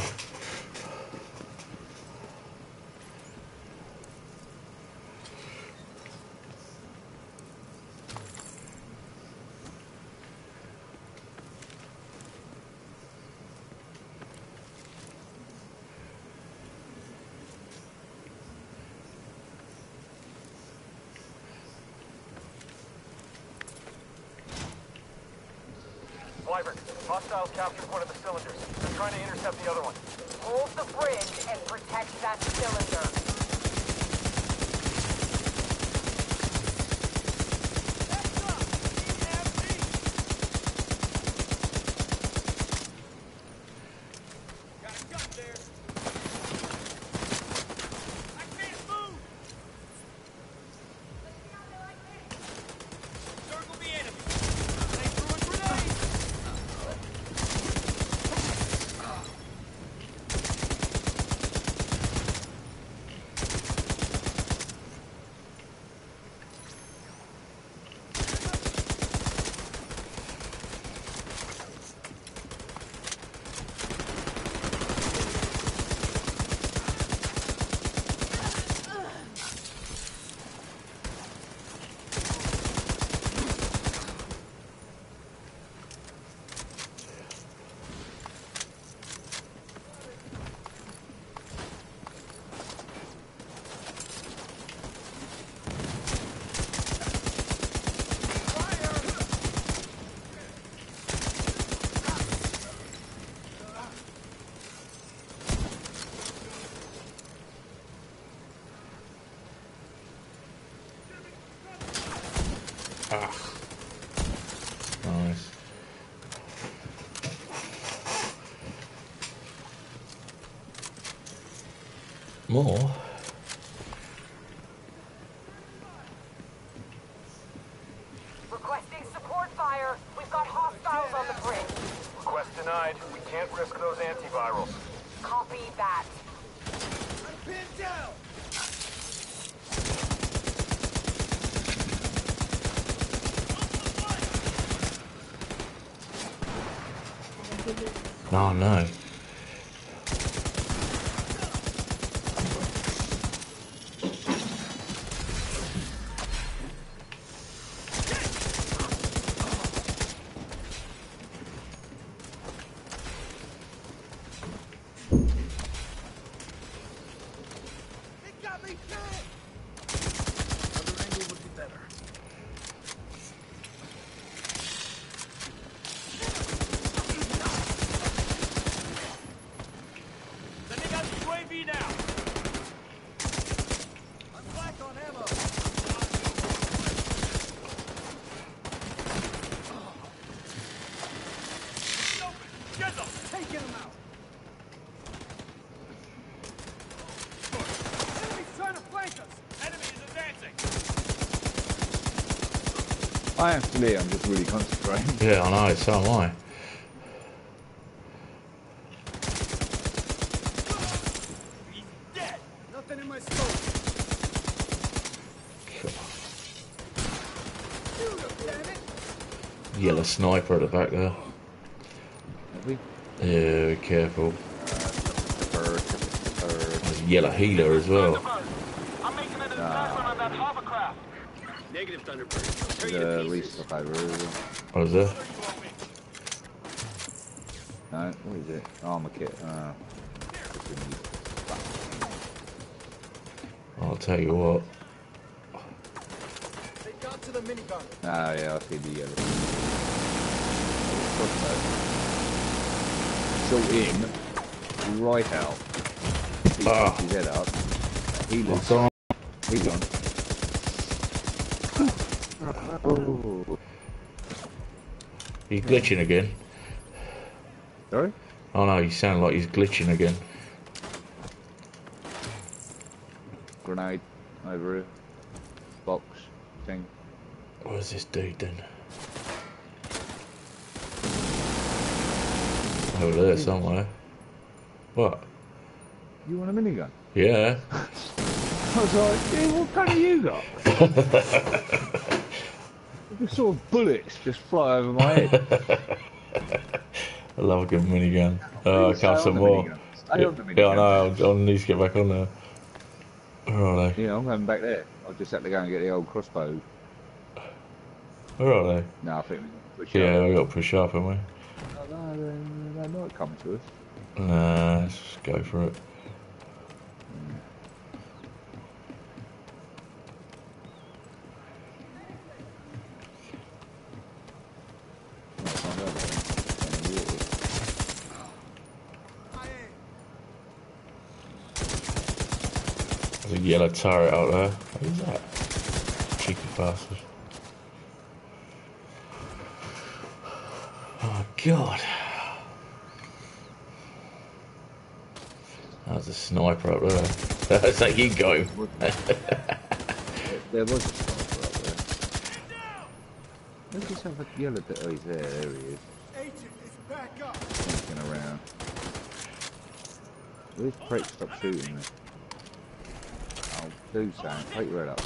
Wyvern, hostiles captured one of the cylinders. They're trying to intercept the other one. Hold the bridge and protect that cylinder. More? Requesting support fire. We've got hostiles on the bridge. Request denied. We can't risk those antivirals. Copy that. I'm pinned down! Oh no. It got me pinned! Other angle would be better. Sending out UAV now! I'm black on ammo! Get them! Taking them out! Enemy's trying to flank us! Enemy is advancing! I actually, I'm just really concentrating. Yeah, I know, so am I. He's dead! Nothing in my scope! Shoot him, damn it! Yellow sniper at the back there. Have we? Yeah, be careful. There's a yellow healer as well. I'm making an advancement on that hovercraft! Negative, Thunderbird. Tear you to The pieces. restock over here. What was there? No, what is it? Armor kit. I'll tell you what. They got to the minigun. Ah, yeah, I see the yellow. So in, right out. He Ah. picks his head up. He looks What's on? He's on. Oh. He's glitching again. Sorry? Oh no, you sound like he's glitching again. Grenade over here. Box thing. Where's this dude then? Over there somewhere. What? You want a minigun? Yeah. I was like, yeah, what gun have you got? Just sort of bullets just fly over my head. I love a good minigun. Oh, I Stay can't on some the more. minigun. Stay on the minigun. Yeah, I know. I'll need to get back on there. Where are they? Yeah, I'm going back there. I just had to go and get the old crossbow. Where are they? No, I think we can push Yeah, up. we got to push up, haven't we? Oh, no, they're not coming to us. Nah, let's just go for it. There's a yellow turret out there. Who's that? Cheeky bastard. Oh, God. That was a sniper up there. That's like you go. There was a sniper up there. Let's just have a yellow bit. Oh, he's there. There he is. Agent is back up. Sneaking around. Where's prick? Stop shooting me. I'll do something. Take your head up.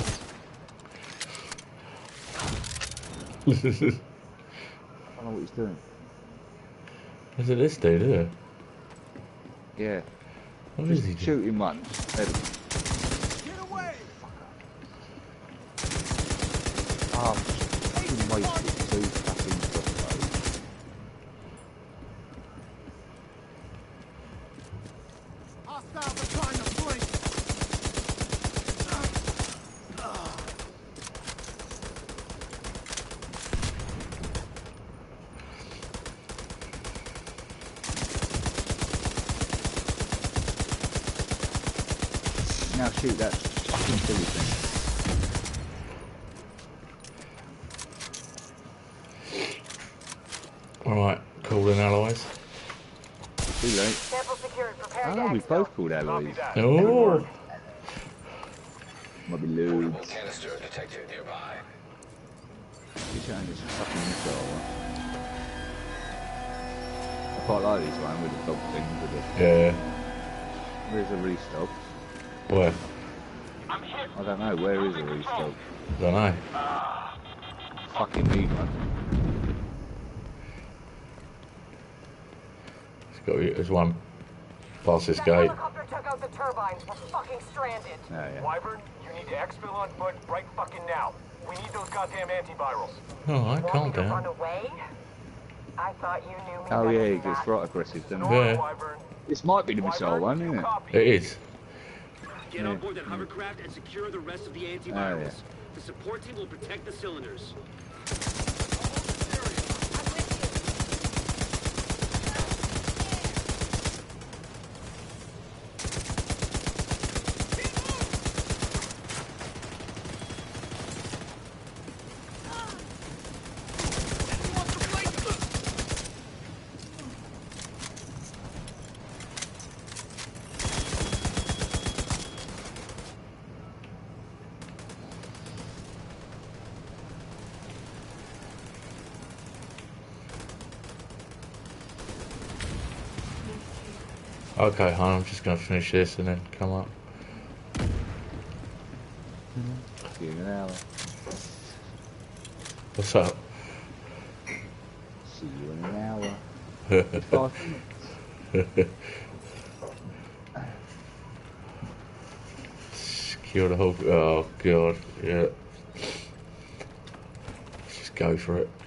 I don't know what he's doing. Is it this dude here? Yeah. What is he Just doing? shoot him once. Let him. Get away! Oh, I'm fucking wasted. Two fucking crossbows. Hostiles are trying to flank. Now shoot that fucking silly thing. Alright, calling allies. Too late. Sample secured. Prepare to Oh, we exfil. both called Eloise. Oh, Might be Portable loads. canister detected nearby. You're showing this fucking missile. I quite like this one with the dog thing. With the, yeah. where's the restock? Where? I don't know. Where is the restock? Don't know. Fucking need one. There's one past this That gate. helicopter took out the turbines. We're fucking stranded. Oh, yeah. Wyvern, you need to exfil on foot right fucking now. We need those goddamn antivirals. Alright, Want calm me to run down. away? I thought you knew me Oh better yeah, than he gets that. right aggressive, doesn't he? Yeah. Wyvern. This might be the missile one, isn't it? Copy. It is. Get on board that hovercraft and secure the rest of the antivirals. Oh, yeah. The support team will protect the cylinders. Okay, hon, I'm just gonna finish this and then come up. See you in an hour. What's up? See you in an hour. 5 minutes. Secure the whole. Oh god, yeah. Let's just go for it.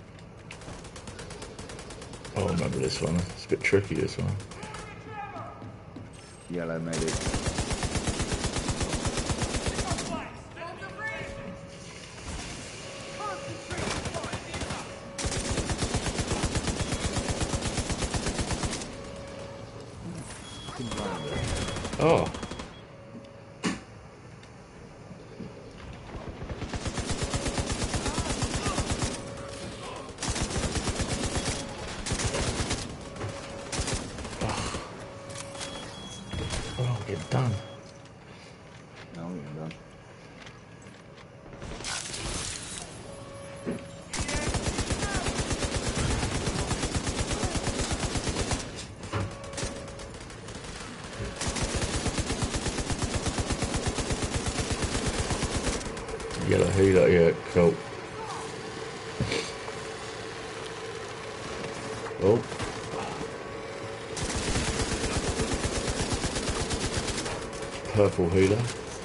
Oh, I remember this one. It's a bit tricky, this one. Yellow medic. Oh. Oh, get done. No, I'm getting done. Yellow healer, yeah, cool. Oh. Purple healer.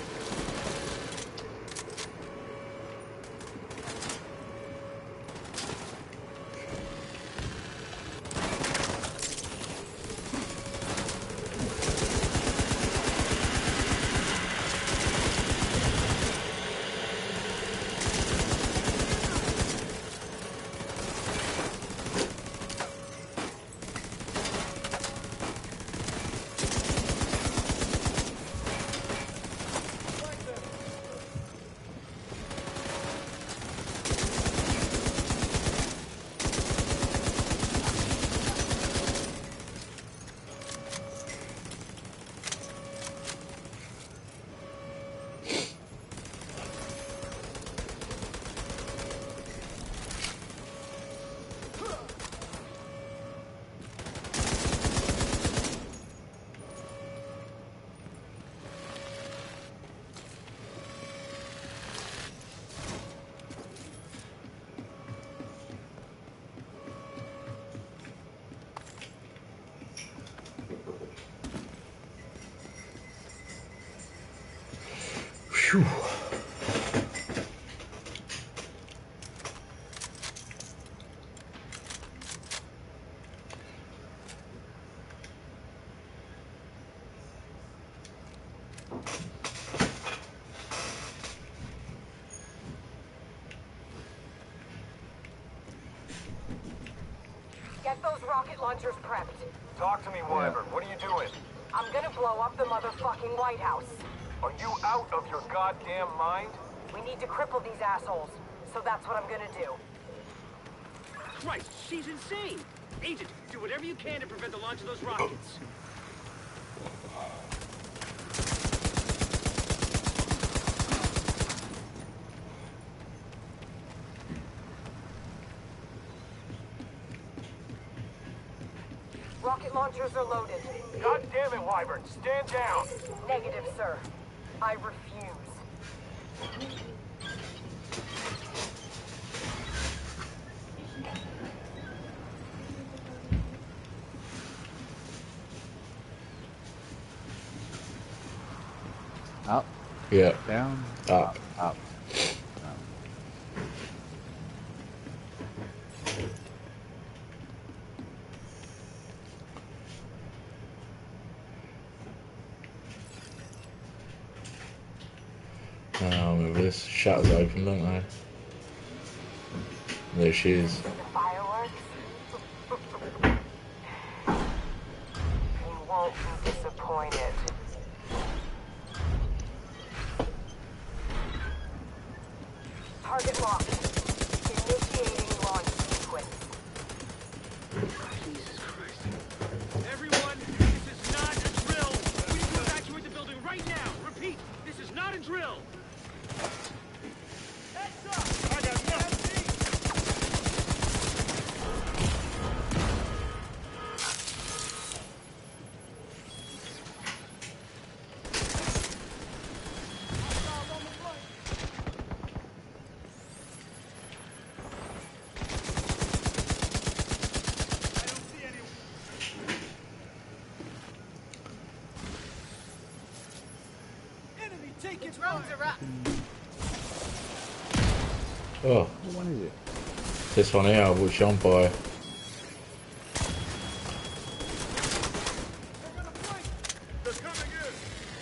Phew. Get those rocket launchers prepped. Talk to me, Wyvern. What are you doing? I'm gonna blow up the motherfucking White House. Are you out of your goddamn mind? We need to cripple these assholes, so that's what I'm gonna do. Christ, she's insane. Agent, do whatever you can to prevent the launch of those rockets. Rocket launchers are loaded. God damn it, Wyvern. Stand down. Negative, sir. I refuse. Up, Yeah. down, Up. up. Oh, remember this. Shutters open, don't they? There she is. The fireworks? You won't be disappointed. Target locked. Initiating launch sequence. Jesus Christ. Everyone, this is not a drill. We need to evacuate the building right now. Repeat, this is not a drill. I got nothing. Oh, What one is it? this one here, which I'm by. They're coming in.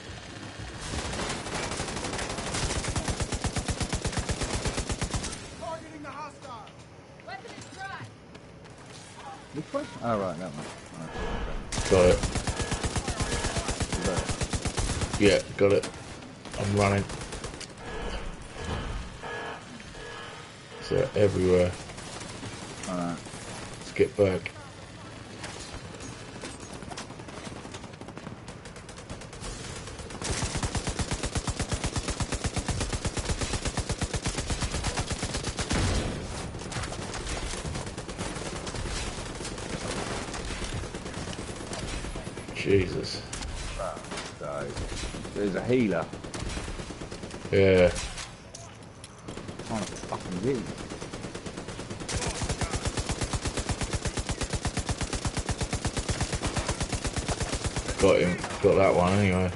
Targeting the hostile. Which one? Oh, right, that one. Right, Got it. okay. Yeah, got it. I'm running. So they're everywhere. Alright. Let's get back. Jesus. So, there's a healer. Yeah. Trying to fucking hit. Got him. Got that one anyway.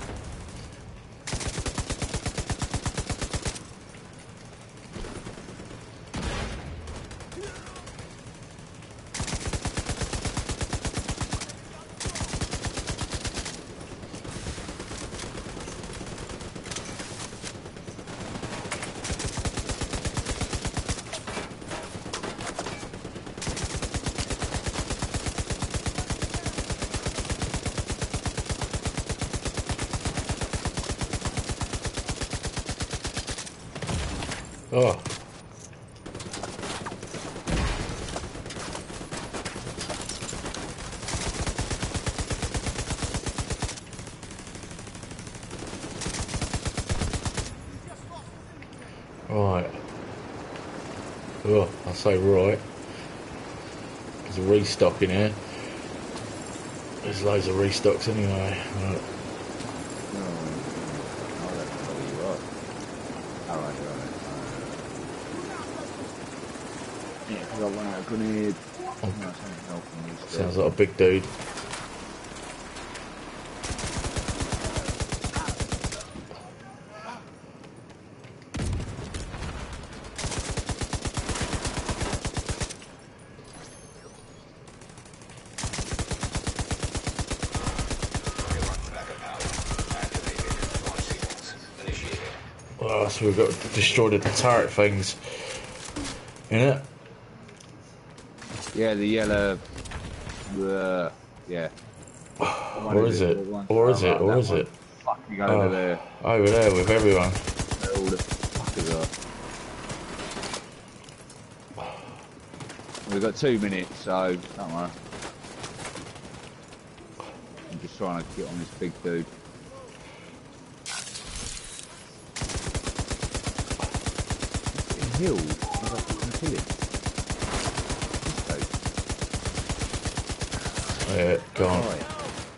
Oh. Right. Oh, I say right. There's a restock in here. There's loads of restocks anyway. Right. Oh, that's probably right. Alright, right. Yeah, because I want a grenade. Oh. No, something else from these Sounds like a big dude. Oh, so we've got to destroy the turret things. In it? Yeah, the yellow. Yeah. Or is it? Or is it? Or is it? Fucking over there. Over there with everyone. Where all the fuckers are. We've got 2 minutes, so don't worry. just trying to get on this big dude. Hill, I can kill him. Yeah, go on. Right.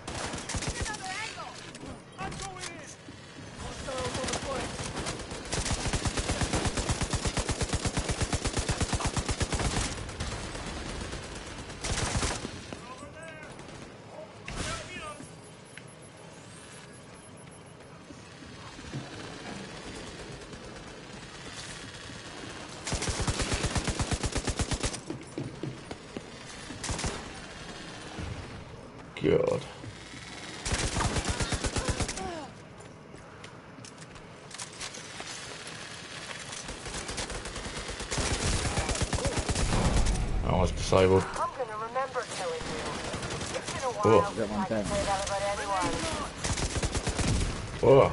God. I was disabled. I'm gonna remember killing you. It's been a Oh. while since I can say that about anyone. Whoa.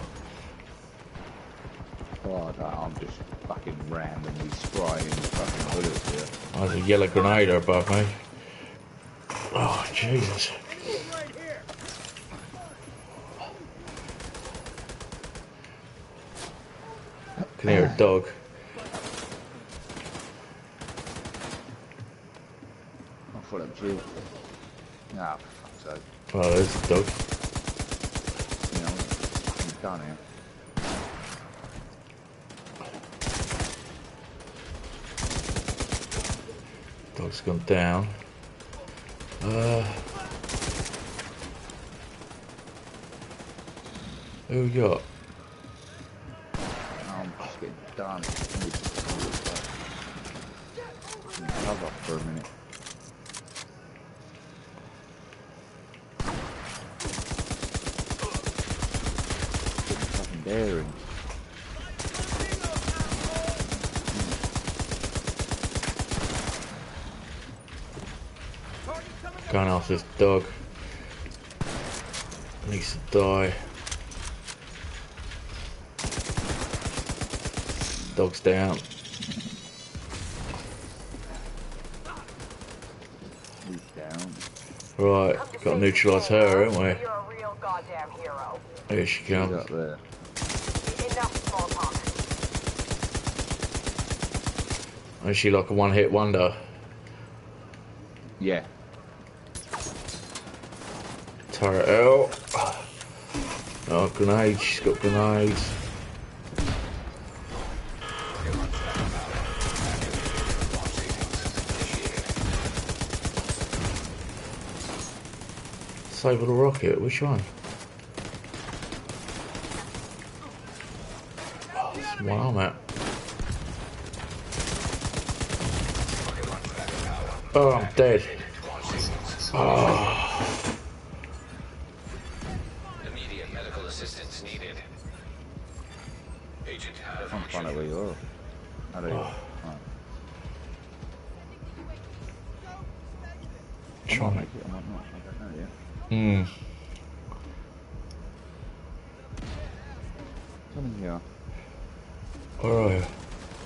Oh, I'm just fucking randomly spraying fucking bullets here. There's a yellow grenade above me. Oh, Jesus. Can hear a dog. I thought it was you. Nah, fuck's sake. Oh, there's a dog. You know, I'm done here. Dog's gone down. Who we got? I'm just getting done. Cover for a minute. Getting fucking daring. Going after this dog. Needs to die. Dog's down. He's down. Right, got to neutralise her, haven't we? You're a real goddamn hero. Here she He's comes. up there. Enough small talk. Is she like a one-hit wonder? Yeah. Turret out. Oh, grenades. She's got grenades. Sable the rocket. Which one? Oh, that's the one I'm at. Oh, I'm dead. Oh. Immediate medical assistance needed. Agent out of I'm trying to where you are. How do you? Right. I might make it, I might not. I don't know yet. Come in here. Where are you?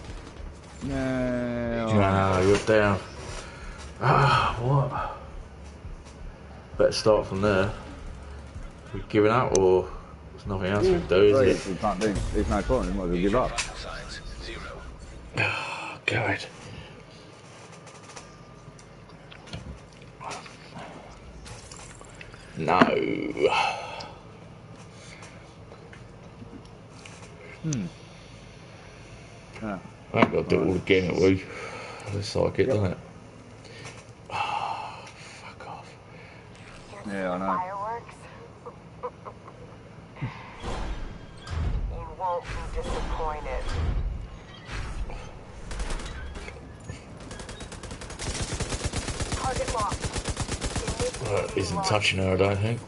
No. Ah, you're down. Ah, what? Better start from there. We giving up, or there's nothing else we can do, is it? We can't do. There's no point. We might as well give up. signs. 0. Oh, God. No. Ah. I ain't got to do it all again, have we? It's like it, doesn't it? Oh, fuck off. Yeah, I know. Fireworks? You won't be disappointed. Target locked. Isn't touching her, I don't think.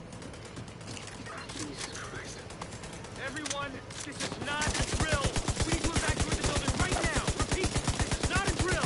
Everyone, this is not a drill. We need to evacuate the building right now. Repeat, this is not a drill.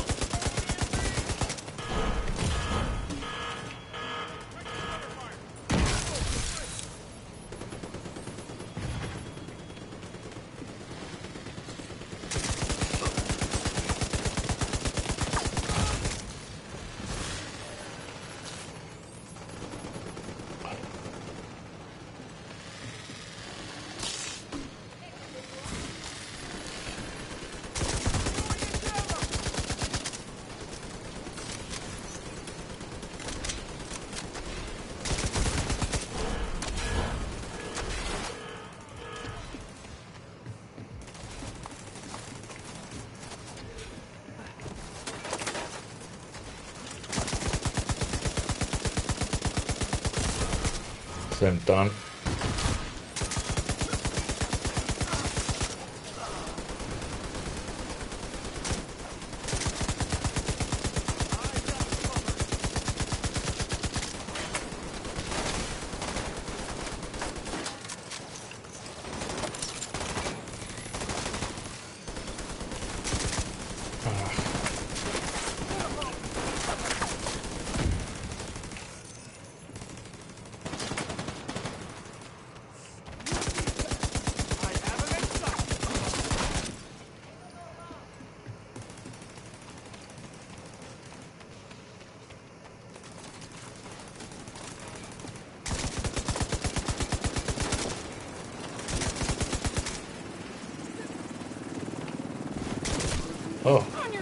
them done. Oh.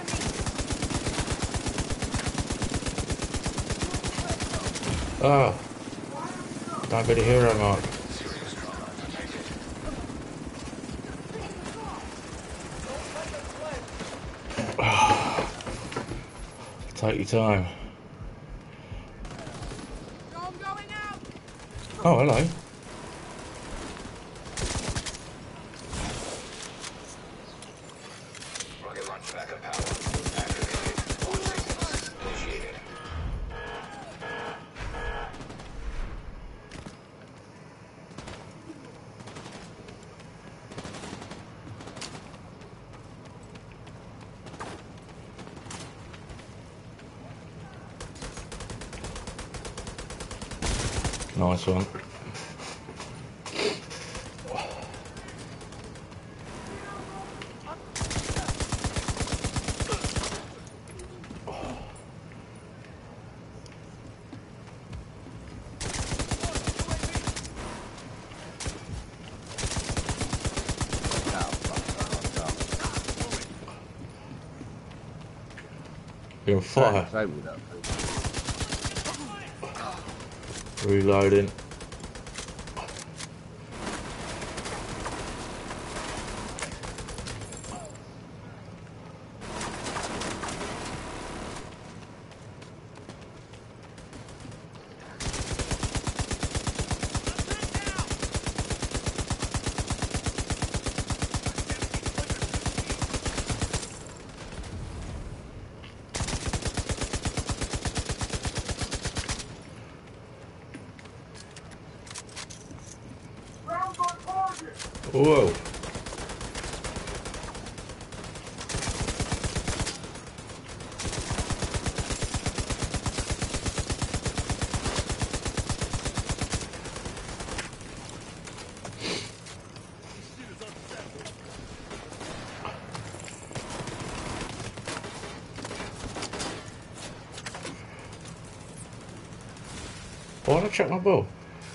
Oh. Don't be the hero, Mark. Take your time. Oh, hello. Rocket launch backup power activated. Launch sequence initiated. Nice one. You're on fire. Disabled that. Reloading. Whoa. Why did I check my bow?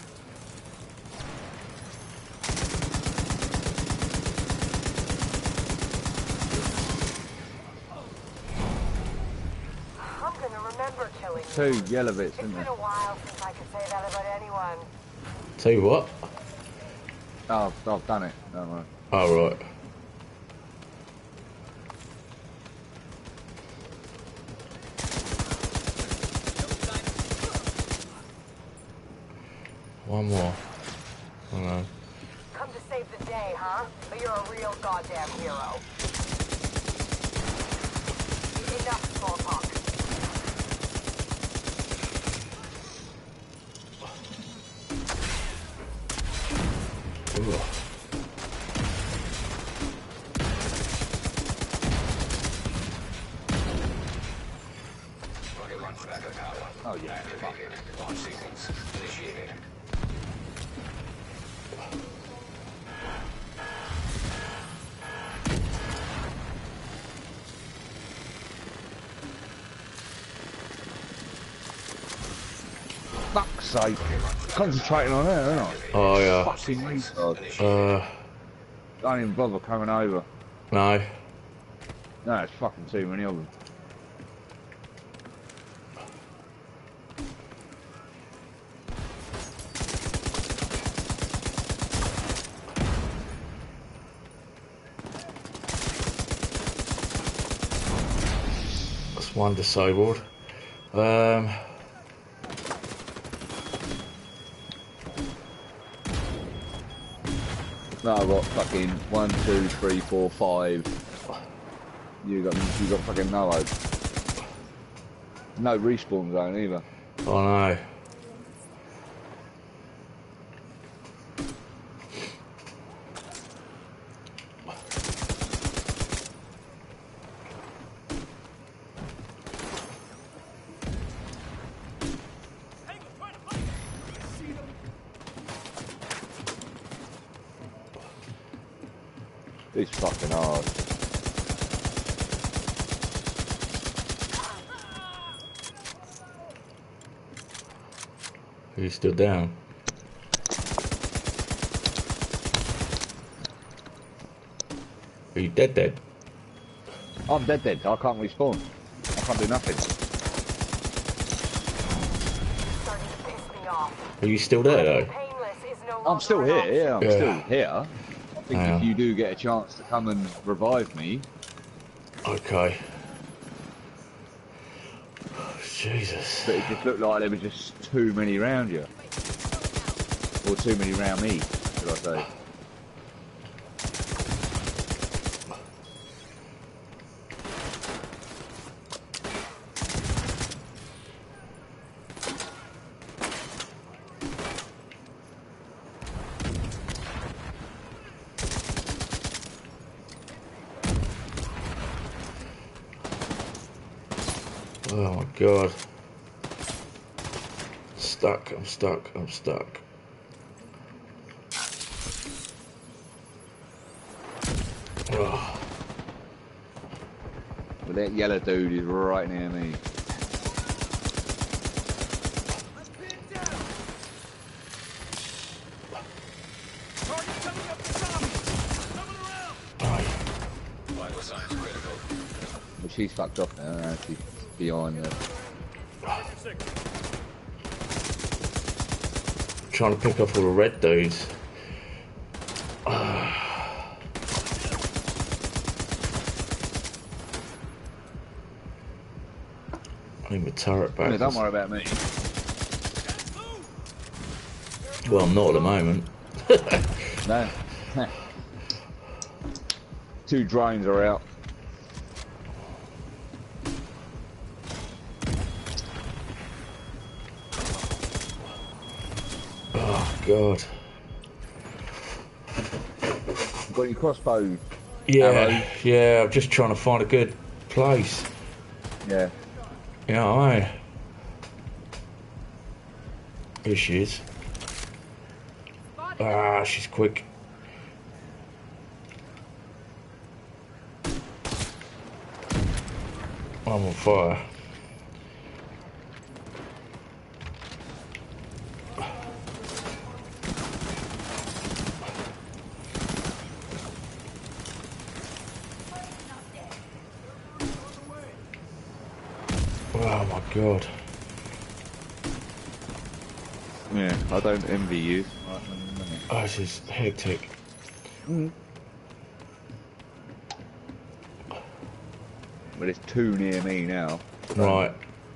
Two yellow bits, It's isn't been there? a while since I could say that about anyone. Tell you what. Oh, I've done it. Don't worry. Oh, right. One more. Oh no. Come to save the day, huh? But you're a real goddamn hero. Enough small talk. Ooh. Rocket launch backup power Oh yeah. activated. Launch sequence initiated. Fuck's sake. Concentrating on her, aren't I? Oh yeah. Fucking retard. Don't even bother coming over. No. No, it's fucking too many of them. That's one disabled. No, I've got fucking 1, 2, 3, 4, 5. You got fucking no hope. No respawn zone either. Oh no. It's fucking hard. Are you still down? Are you dead? I'm dead. I can't respawn. I can't do nothing. Starting to piss me off. Are you still there though? Painless is no I'm still longer an here, yeah, I'm Yeah. still here. I think Yeah. if you do get a chance to come and revive me, Okay. Jesus. but it just looked like there was just too many round you. Or too many round me, should I say. Oh my god. I'm stuck. Oh. But that yellow dude is right near me. Vital signs critical. But she's fucked off now, she's behind the... Trying to pick up all the red dudes. I need my turret back. Yeah, don't worry about me. Well, I'm not at the moment. No. 2 drones are out. Oh god. Got your crossbow. Yeah, Arrows. yeah. I'm just trying to find a good place. Yeah. You know what I mean? Here she is. Ah, she's quick. I'm on fire. Oh my god. Yeah, I don't envy you. Oh, this is hectic. But there's 2 near me now. Right.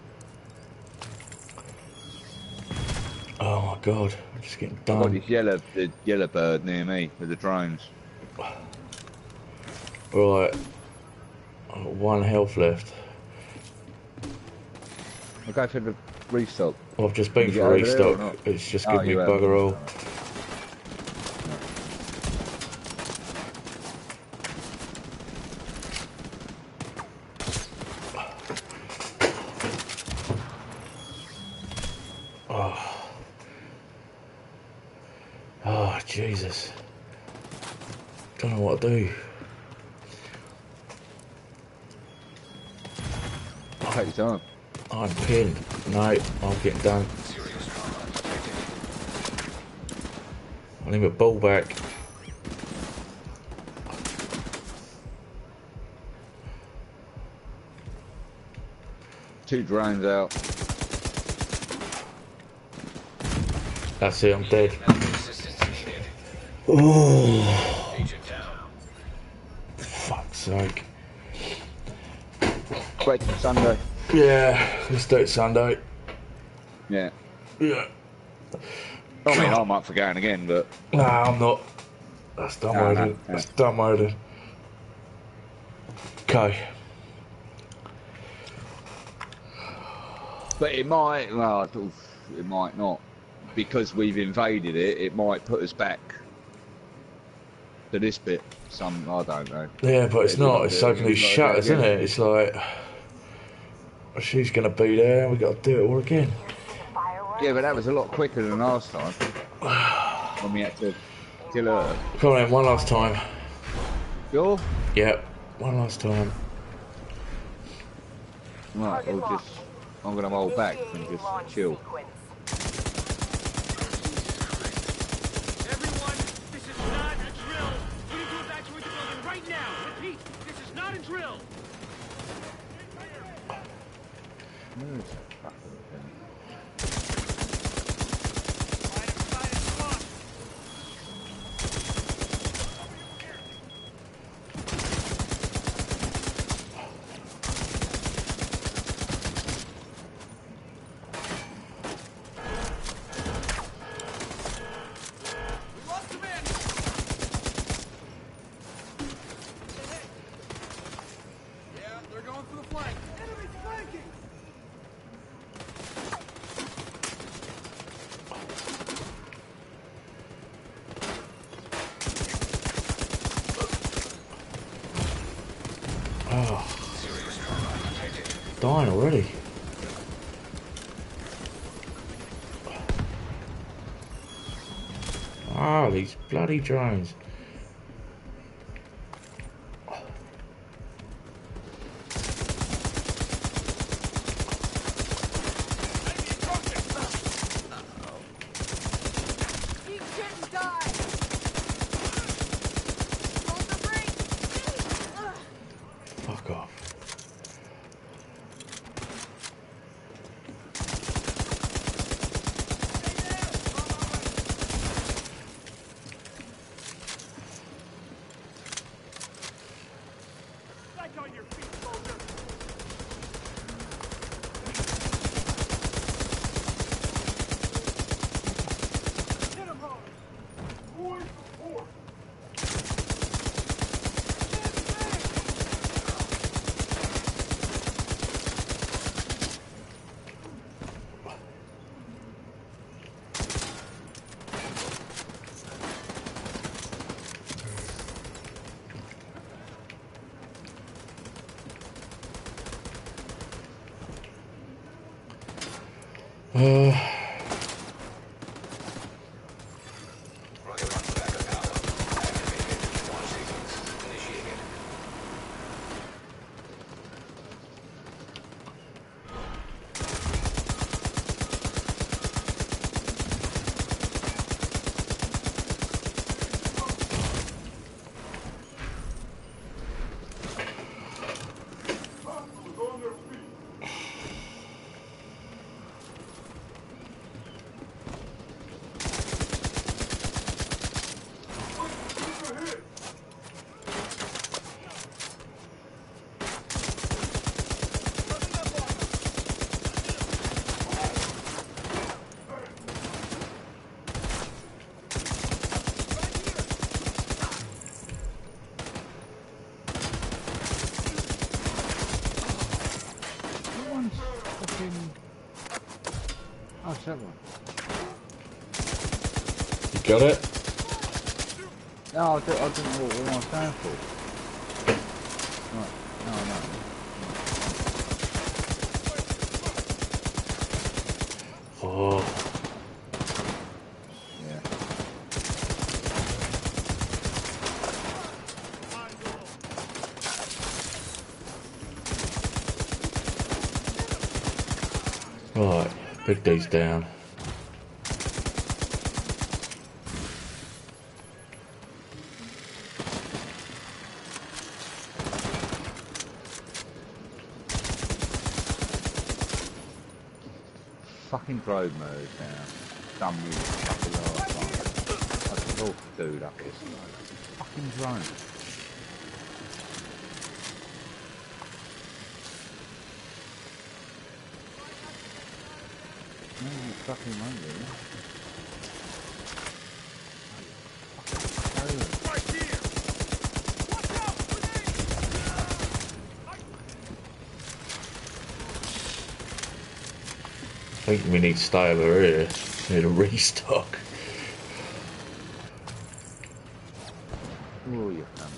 Oh my god, I'm just getting I've got done. this the yellow bird near me with the drones. Right. I've got 1 health left. I'll go for the restock. Well, I've just been You for get over there or restock. not? It's just Oh, giving me you have. bugger all. Oh, Jesus. Don't know what to do. Take your time. I'm pinned. No, I'm getting done. Serious trauma detected. I need my ball back. Two drones out. That's it, I'm dead. Medical assistance needed. Oh, Agent down. fuck's sake. Wait till Sunday. Yeah, let's do it Sunday. Yeah. Yeah. I mean, I'm up for going again, but No, I'm not. That's done No, loaded. no. That's done loaded. Okay. But it might, well, it might not. Because we've invaded it, it might put us back to this bit. I don't know. Yeah, but it's We've not. got to It's do it. opening We've these got to do shutters, isn't again. it? It's like she's going to be there, and we got to do it all again. Yeah, but that was a lot quicker than last time. When we had to kill her. Come on, one last time. Sure? Yep, one last time. Right, we'll just... I'm going to hold back and just chill. Everyone, this is not a drill. We need to evacuate the building right now. Repeat, this is not a drill. Where's that fucking thing? Dying already. Ah, these bloody drones. Fuck off. Rocket launch backup power activated. Launch sequence initiated. Oh, it's that one. You got it? No, I didn't know what I was going for. Right, no. Oh. Yeah. Right, big D's down. Fucking drove mode now. Done with fucking last time. I could all do that this fucking drone. No, you fucking won't do it. Fucking think we need to stay over here. Need a restock. Oh, you cunt.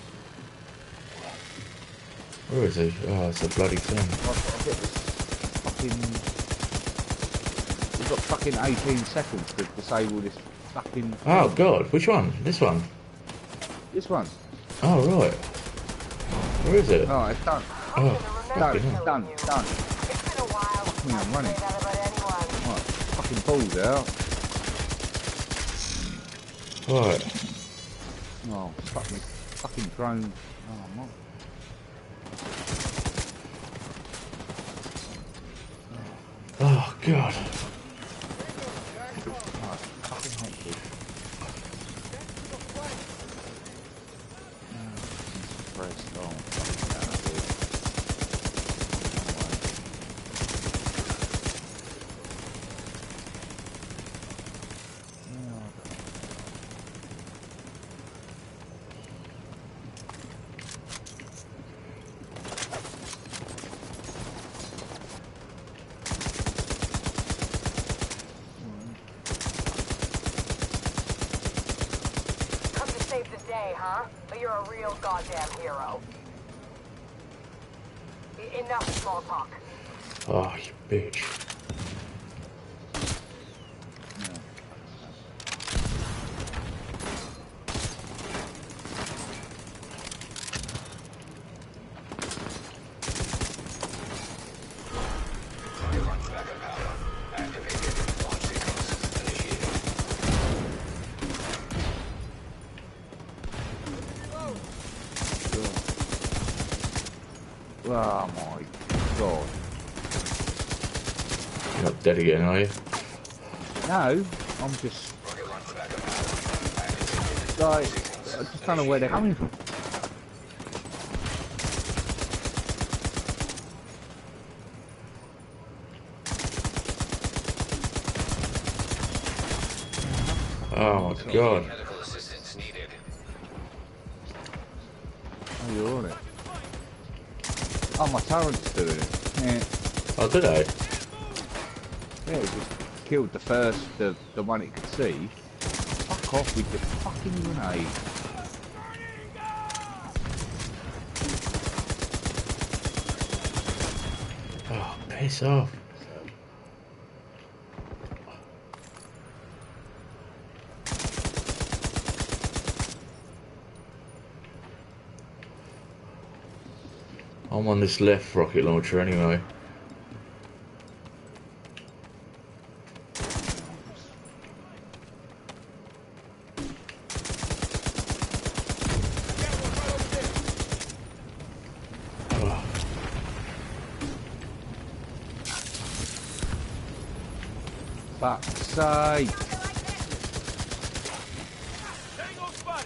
Where is he? Oh, it's a bloody thing. I've got this fucking... We've got fucking 18 seconds to disable this fucking... Oh, God. Which one? This one? This one. Oh, right. Where is it? Oh, it's done. Oh, Done, fucking hell. done. It's been a while. Fuck me, I'm running. Say that about anyone. Right, fucking balls out. Right. Oh, fuck me. Fucking drone. Oh, my. Oh, God. Oh, fucking hectic. Christ, oh, fucking hell, dude. Come to save the day, huh? But you're a real goddamn hero. Enough small talk. Oh, you bitch. Backup power activated. Launch sequence initiated. Oh my god. You're not dead again, are you? No, I'm just Rocket launch backup power activated. like, I just don't know where they're coming from. Oh, my God. Medical assistance needed. Oh, you're on it. Oh, my turret's doing it. Yeah, Oh, did I? yeah, it just killed the first, the one it could see. Fuck off with your fucking grenade. Oh, piss off. I'm on this left rocket launcher anyway. Oh, Fuck's sake. Tango spotted.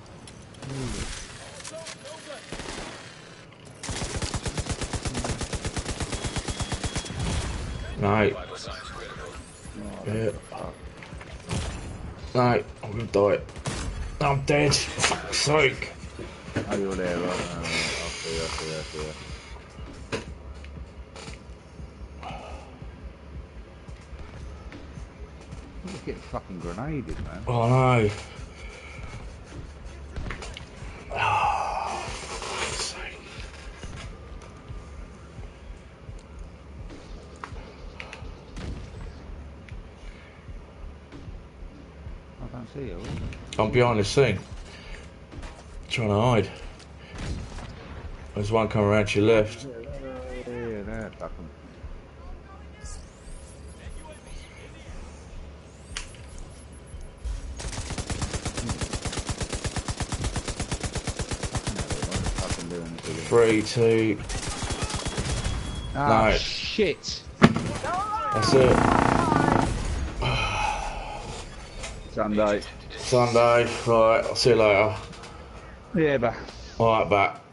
no. Vital signs critical. Yeah. No, I'm gonna die. I'm dead. Fuck's sake. Oh, you're there, right? I see you. Look, get fucking grenaded, man. Oh no. Oh, fuck's sake. I don't see you. I'm behind this thing. Trying to hide. There's one coming around to your left. Yeah, there, fucking. Fucking doing this again. 3, 2. Ah, No. shit. That's it. Sunday. Sunday. Right. I'll see you later. Yeah, but. Alright, back.